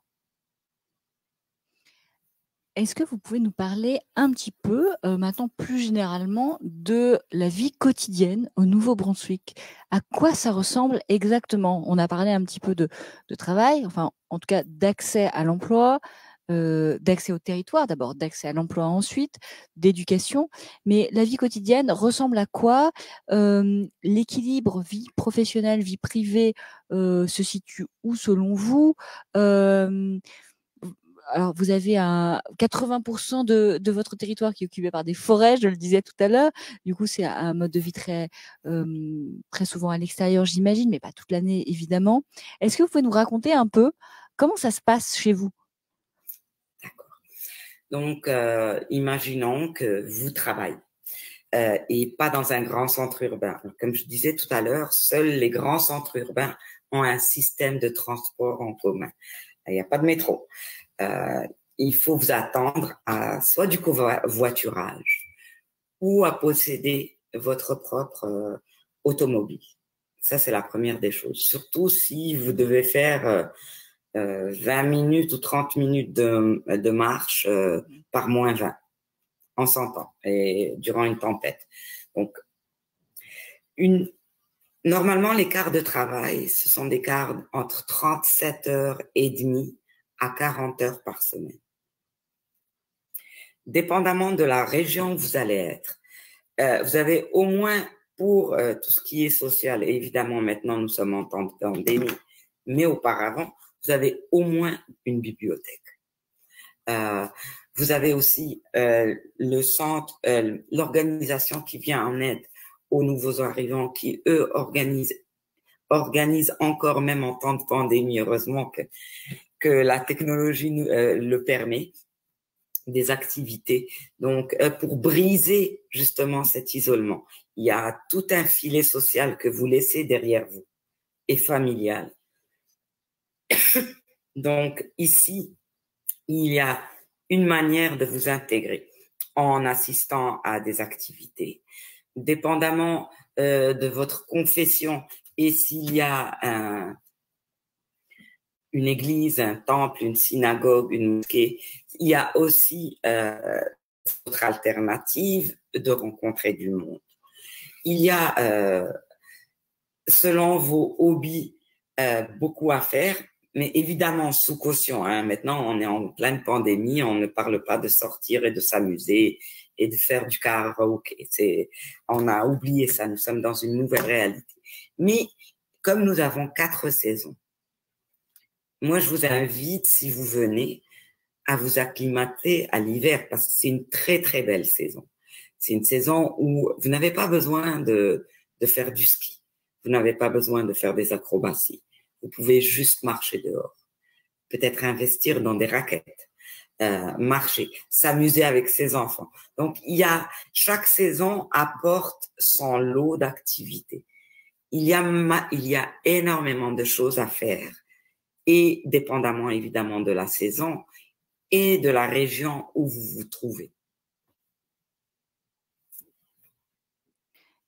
Est-ce que vous pouvez nous parler un petit peu, euh, maintenant plus généralement, de la vie quotidienne au Nouveau-Brunswick? À quoi ça ressemble exactement? On a parlé un petit peu de, de travail, enfin en tout cas d'accès à l'emploi, euh, d'accès au territoire d'abord, d'accès à l'emploi ensuite, d'éducation. Mais la vie quotidienne ressemble à quoi? euh, L'équilibre vie professionnelle, vie privée euh, se situe où selon vous? euh, Alors, vous avez un quatre-vingts pour cent de, de votre territoire qui est occupé par des forêts, je le disais tout à l'heure. Du coup, c'est un mode de vie très, euh, très souvent à l'extérieur, j'imagine, mais pas toute l'année, évidemment. Est-ce que vous pouvez nous raconter un peu comment ça se passe chez vous? D'accord. Donc, euh, imaginons que vous travaillez euh, et pas dans un grand centre urbain. Comme je disais tout à l'heure, seuls les grands centres urbains ont un système de transport en commun. Il n'y a pas de métro. Euh, il faut vous attendre à soit du covoiturage ou à posséder votre propre euh, automobile. Ça, c'est la première des choses. Surtout si vous devez faire euh, euh, vingt minutes ou trente minutes de, de marche euh, par moins vingt en cent ans et durant une tempête. Donc, une, normalement, les quarts de travail, ce sont des quarts entre trente-sept heures et demie à quarante heures par semaine. Dépendamment de la région où vous allez être, euh, vous avez au moins pour euh, tout ce qui est social, et évidemment maintenant nous sommes en temps de pandémie, mais auparavant, vous avez au moins une bibliothèque. Euh, vous avez aussi euh, le centre, euh, l'organisation qui vient en aide aux nouveaux arrivants qui, eux, organisent, organisent encore même en temps de pandémie, heureusement que, que la technologie nous, euh, le permet, des activités. Donc, euh, pour briser justement cet isolement, il y a tout un filet social que vous laissez derrière vous et familial. Donc, ici, il y a une manière de vous intégrer en assistant à des activités, dépendamment euh, de votre confession et s'il y a un, une église, un temple, une synagogue, une mosquée, il y a aussi euh, d'autres alternatives de rencontrer du monde. Il y a, euh, selon vos hobbies, euh, beaucoup à faire, mais évidemment sous caution. Hein. Maintenant, on est en pleine pandémie, on ne parle pas de sortir et de s'amuser et de faire du karaoké. C'est, on a oublié ça, nous sommes dans une nouvelle réalité. Mais comme nous avons quatre saisons, moi je vous invite, si vous venez, à vous acclimater à l'hiver parce que c'est une très très belle saison. C'est une saison où vous n'avez pas besoin de, de faire du ski. Vous n'avez pas besoin de faire des acrobaties. Vous pouvez juste marcher dehors. Peut-être investir dans des raquettes, euh, marcher, s'amuser avec ses enfants. Donc, il y a, chaque saison apporte son lot d'activités. Il y a, il y a énormément de choses à faire et dépendamment évidemment de la saison et de la région où vous vous trouvez.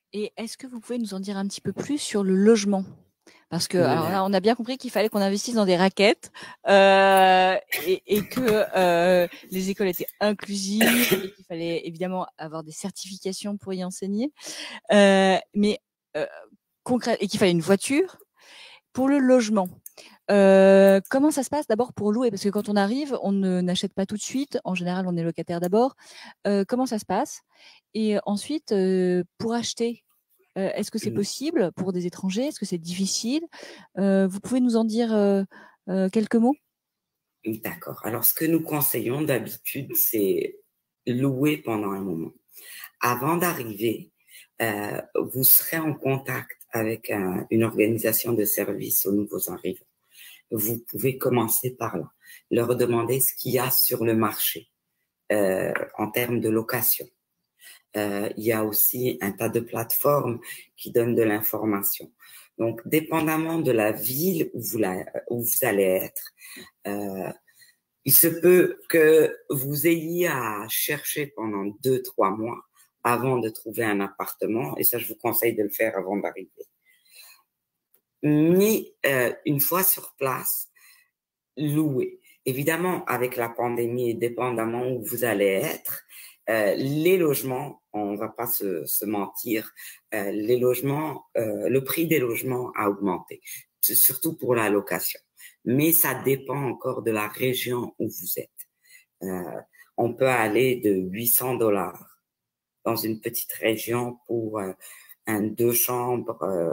Et est-ce que vous pouvez nous en dire un petit peu plus sur le logement? Parce que, alors là, on a bien compris qu'il fallait qu'on investisse dans des raquettes euh, et, et que euh, les écoles étaient inclusives et qu'il fallait évidemment avoir des certifications pour y enseigner. Euh, mais euh, concret, et qu'il fallait une voiture. Pour le logement, euh, comment ça se passe d'abord pour louer? Parce que quand on arrive, on ne n'achète pas tout de suite. En général, on est locataire d'abord. Euh, comment ça se passe? Et ensuite, euh, pour acheter, euh, est-ce que c'est possible pour des étrangers? Est-ce que c'est difficile? euh, Vous pouvez nous en dire euh, euh, quelques mots? D'accord. Alors, ce que nous conseillons d'habitude, c'est louer pendant un moment. Avant d'arriver, euh, vous serez en contact avec un, une organisation de service aux nouveaux arrivants. Vous pouvez commencer par là, leur demander ce qu'il y a sur le marché euh, en termes de location. Euh, il y a aussi un tas de plateformes qui donnent de l'information. Donc, dépendamment de la ville où vous, la, où vous allez être, euh, il se peut que vous ayez à chercher pendant deux, trois mois avant de trouver un appartement. Et ça, je vous conseille de le faire avant d'arriver. Mais euh, une fois sur place, louer. Évidemment, avec la pandémie et dépendamment où vous allez être, euh, les logements, on va pas se, se mentir, euh, les logements, euh, le prix des logements a augmenté, surtout pour la location. Mais ça dépend encore de la région où vous êtes. Euh, on peut aller de huit cents dollars dans une petite région pour euh, un deux chambres euh,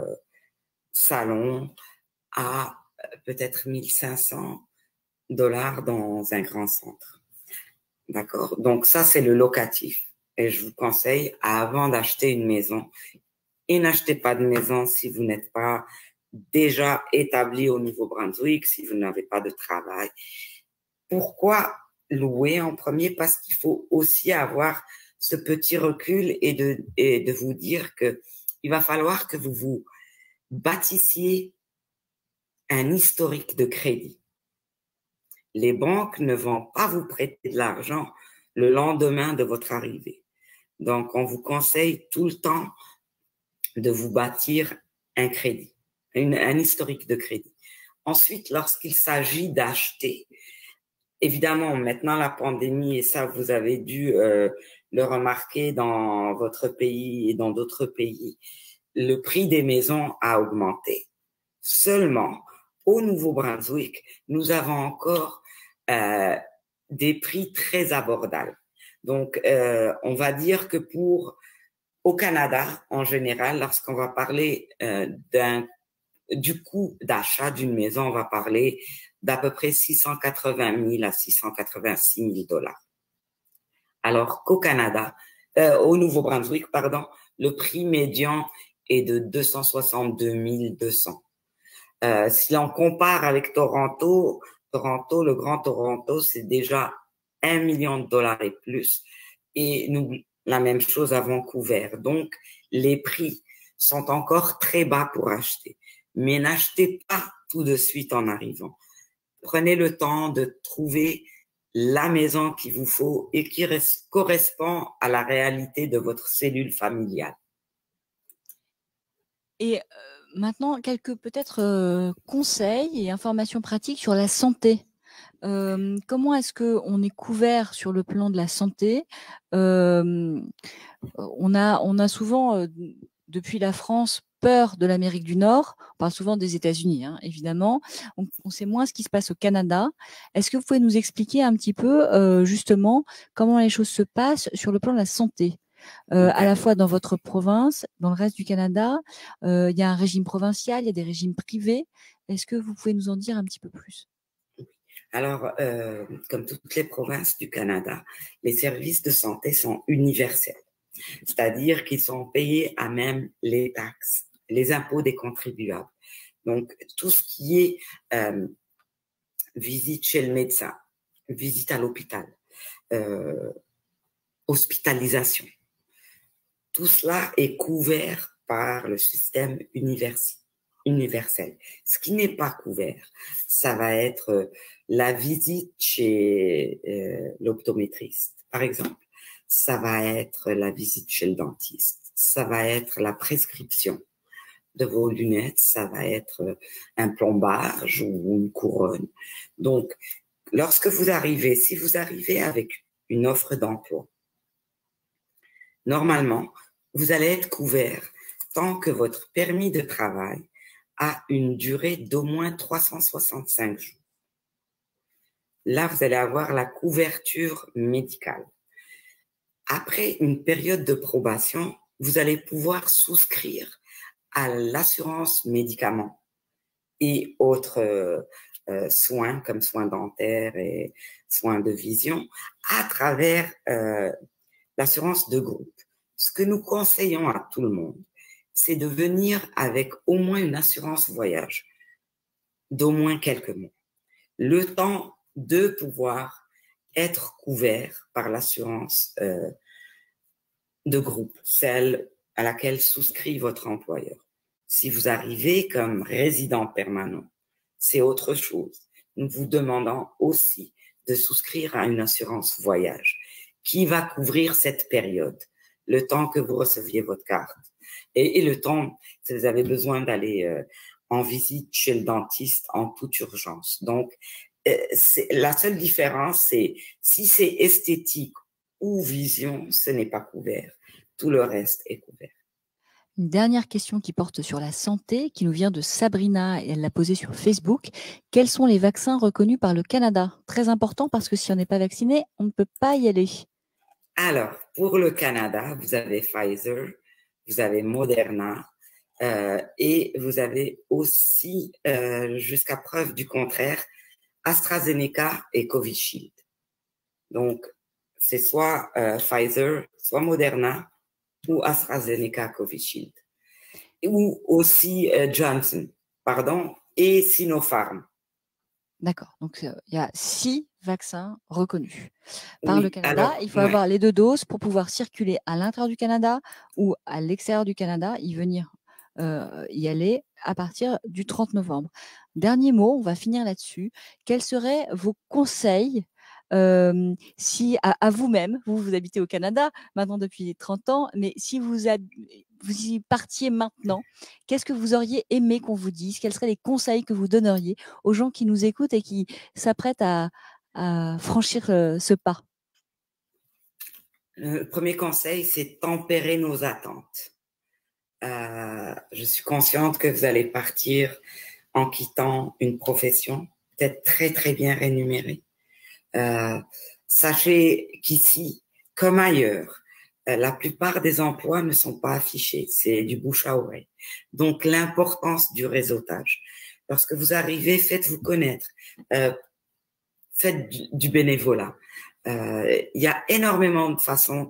salon à euh, peut-être mille cinq cents dollars dans un grand centre. D'accord? Donc ça, c'est le locatif. Et je vous conseille, avant d'acheter une maison, et n'achetez pas de maison si vous n'êtes pas déjà établi au Nouveau-Brunswick, si vous n'avez pas de travail. Pourquoi louer en premier? Parce qu'il faut aussi avoir ce petit recul et de, et de vous dire que il va falloir que vous vous bâtissiez un historique de crédit. Les banques ne vont pas vous prêter de l'argent le lendemain de votre arrivée. Donc, on vous conseille tout le temps de vous bâtir un crédit, une, un historique de crédit. Ensuite, lorsqu'il s'agit d'acheter, évidemment, maintenant la pandémie, et ça, vous avez dû euh, le remarquer dans votre pays et dans d'autres pays, le prix des maisons a augmenté. Seulement, au Nouveau-Brunswick, nous avons encore euh, des prix très abordables. Donc, euh, on va dire que pour au Canada, en général, lorsqu'on va parler euh, d'un du coût d'achat d'une maison, on va parler d'à peu près six cent quatre-vingt mille à six cent quatre-vingt-six mille dollars. Alors qu'au Canada, euh, au Nouveau-Brunswick, pardon, le prix médian est de deux cent soixante-deux mille deux cents. Euh, si l'on compare avec Toronto, Toronto, le Grand Toronto, c'est déjà un million de dollars et plus. Et nous, la même chose à Vancouver. Donc, les prix sont encore très bas pour acheter. Mais n'achetez pas tout de suite en arrivant. Prenez le temps de trouver la maison qu'il vous faut et qui correspond à la réalité de votre cellule familiale. Et euh, maintenant, quelques peut-être euh, conseils et informations pratiques sur la santé. Euh, comment est-ce qu'on est couvert sur le plan de la santé? euh, on, a, on a souvent, euh, depuis la France, peur de l'Amérique du Nord. On parle souvent des États-Unis, hein, évidemment. On, on sait moins ce qui se passe au Canada. Est-ce que vous pouvez nous expliquer un petit peu, euh, justement, comment les choses se passent sur le plan de la santé? Euh, à la fois dans votre province, dans le reste du Canada, euh, il y a un régime provincial, il y a des régimes privés. Est-ce que vous pouvez nous en dire un petit peu plus? Alors, euh, comme toutes les provinces du Canada, les services de santé sont universels, c'est-à-dire qu'ils sont payés à même les taxes, les impôts des contribuables. Donc, tout ce qui est euh, visite chez le médecin, visite à l'hôpital, euh, hospitalisation, tout cela est couvert par le système universel. universel. Ce qui n'est pas couvert, ça va être la visite chez euh, l'optométriste, par exemple. Ça va être la visite chez le dentiste. ça va être la prescription de vos lunettes, ça va être un plombage ou une couronne. Donc, lorsque vous arrivez, si vous arrivez avec une offre d'emploi, normalement, vous allez être couvert tant que votre permis de travail a une durée d'au moins trois cent soixante-cinq jours. Là, vous allez avoir la couverture médicale. Après une période de probation, vous allez pouvoir souscrire à l'assurance médicaments et autres euh, euh, soins comme soins dentaires et soins de vision à travers euh, l'assurance de groupe. Ce que nous conseillons à tout le monde, c'est de venir avec au moins une assurance voyage d'au moins quelques mois. Le temps de pouvoir être couvert par l'assurance euh, de groupe, celle à laquelle souscrit votre employeur. Si vous arrivez comme résident permanent, c'est autre chose. Nous vous demandons aussi de souscrire à une assurance voyage qui va couvrir cette période, le temps que vous receviez votre carte. Et, et le temps, si vous avez besoin d'aller euh, en visite chez le dentiste en toute urgence. Donc, euh, c'est, la seule différence, c'est si c'est esthétique ou vision, ce n'est pas couvert. Tout le reste est couvert. Une dernière question qui porte sur la santé, qui nous vient de Sabrina et elle l'a posée sur Facebook. Quels sont les vaccins reconnus par le Canada? Très important parce que si on n'est pas vacciné, on ne peut pas y aller. Alors, pour le Canada, vous avez Pfizer, vous avez Moderna euh, et vous avez aussi, euh, jusqu'à preuve du contraire, AstraZeneca et Covishield. Donc, c'est soit euh, Pfizer, soit Moderna ou AstraZeneca, Covishield. Ou aussi euh, Johnson, pardon, et Sinopharm. D'accord. Donc, il euh, y a six vaccins reconnus par oui, le Canada. Alors, il faut ouais. avoir les deux doses pour pouvoir circuler à l'intérieur du Canada ou à l'extérieur du Canada, y venir euh, y aller à partir du trente novembre. Dernier mot, on va finir là-dessus. Quels seraient vos conseils euh, si à, à vous-même, vous, vous habitez au Canada maintenant depuis trente ans, mais si vous, vous y partiez maintenant, qu'est-ce que vous auriez aimé qu'on vous dise? Quels seraient les conseils que vous donneriez aux gens qui nous écoutent et qui s'apprêtent à, à franchir euh, ce pas? Le premier conseil, c'est tempérer nos attentes. Euh, je suis consciente que vous allez partir en quittant une profession peut-être très, très bien rémunérée. Euh, sachez qu'ici, comme ailleurs, euh, la plupart des emplois ne sont pas affichés, c'est du bouche à oreille. Donc, l'importance du réseautage. Lorsque vous arrivez, faites-vous connaître, euh, faites du, du bénévolat. Euh, il y a énormément de façons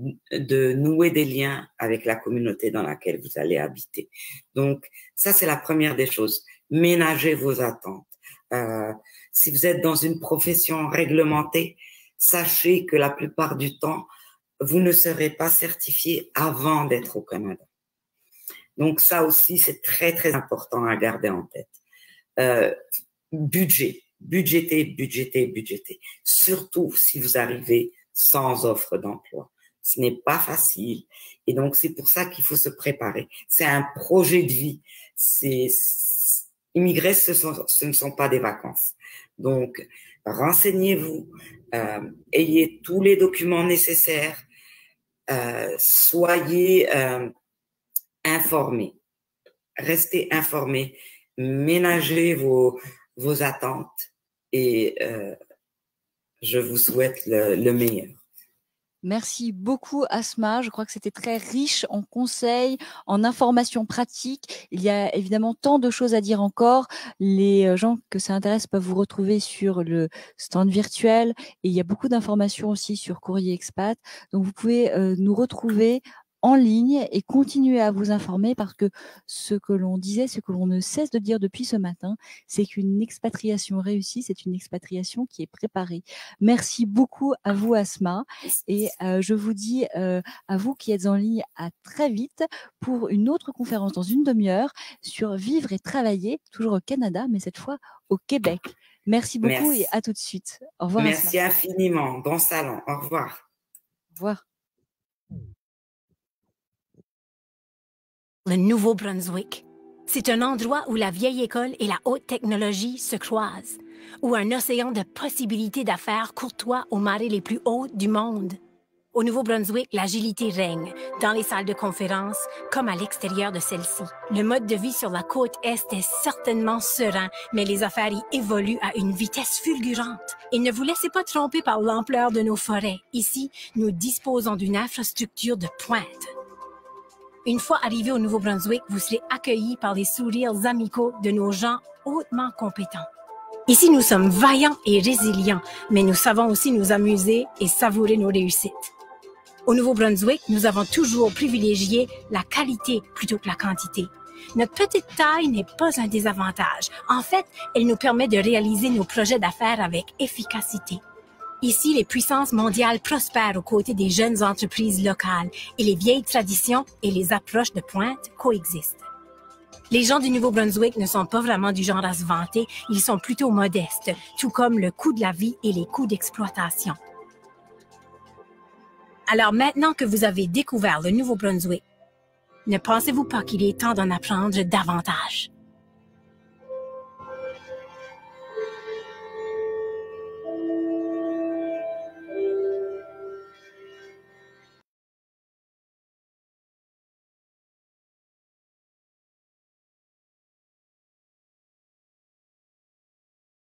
de nouer des liens avec la communauté dans laquelle vous allez habiter. Donc, ça, c'est la première des choses. Ménagez vos attentes. Euh, si vous êtes dans une profession réglementée, sachez que la plupart du temps, vous ne serez pas certifié avant d'être au Canada. Donc, ça aussi, c'est très, très important à garder en tête. Euh, budget. Budgéter, budgéter, budgéter. Surtout si vous arrivez sans offre d'emploi. Ce n'est pas facile. Et donc, c'est pour ça qu'il faut se préparer. C'est un projet de vie. C'est, immigrer, ce, sont, ce ne sont pas des vacances. Donc, renseignez-vous, euh, ayez tous les documents nécessaires, euh, soyez euh, informés, restez informés, ménagez vos, vos attentes. Et euh, je vous souhaite le, le meilleur. Merci beaucoup, Asma. Je crois que c'était très riche en conseils, en informations pratiques. Il y a évidemment tant de choses à dire encore. Les gens que ça intéresse peuvent vous retrouver sur le stand virtuel. Et il y a beaucoup d'informations aussi sur Courrier Expat. Donc, vous pouvez euh, nous retrouver en ligne et continuer à vous informer parce que ce que l'on disait, ce que l'on ne cesse de dire depuis ce matin, c'est qu'une expatriation réussie, c'est une expatriation qui est préparée. Merci beaucoup à vous, Asma. Et euh, je vous dis euh, à vous qui êtes en ligne à très vite pour une autre conférence dans une demi-heure sur vivre et travailler, toujours au Canada, mais cette fois au Québec. Merci beaucoup Merci. Et à tout de suite. Au revoir, Merci Asma. infiniment. Bon salon. Au revoir. Au revoir. Le Nouveau-Brunswick. C'est un endroit où la vieille école et la haute technologie se croisent, où un océan de possibilités d'affaires courtoie aux marées les plus hautes du monde. Au Nouveau-Brunswick, l'agilité règne, dans les salles de conférence comme à l'extérieur de celles-ci. Le mode de vie sur la côte Est est certainement serein, mais les affaires y évoluent à une vitesse fulgurante. Et ne vous laissez pas tromper par l'ampleur de nos forêts. Ici, nous disposons d'une infrastructure de pointe. Une fois arrivé au Nouveau-Brunswick, vous serez accueillis par les sourires amicaux de nos gens hautement compétents. Ici, nous sommes vaillants et résilients, mais nous savons aussi nous amuser et savourer nos réussites. Au Nouveau-Brunswick, nous avons toujours privilégié la qualité plutôt que la quantité. Notre petite taille n'est pas un désavantage. En fait, elle nous permet de réaliser nos projets d'affaires avec efficacité. Ici, les puissances mondiales prospèrent aux côtés des jeunes entreprises locales et les vieilles traditions et les approches de pointe coexistent. Les gens du Nouveau-Brunswick ne sont pas vraiment du genre à se vanter, ils sont plutôt modestes, tout comme le coût de la vie et les coûts d'exploitation. Alors maintenant que vous avez découvert le Nouveau-Brunswick, ne pensez-vous pas qu'il est temps d'en apprendre davantage?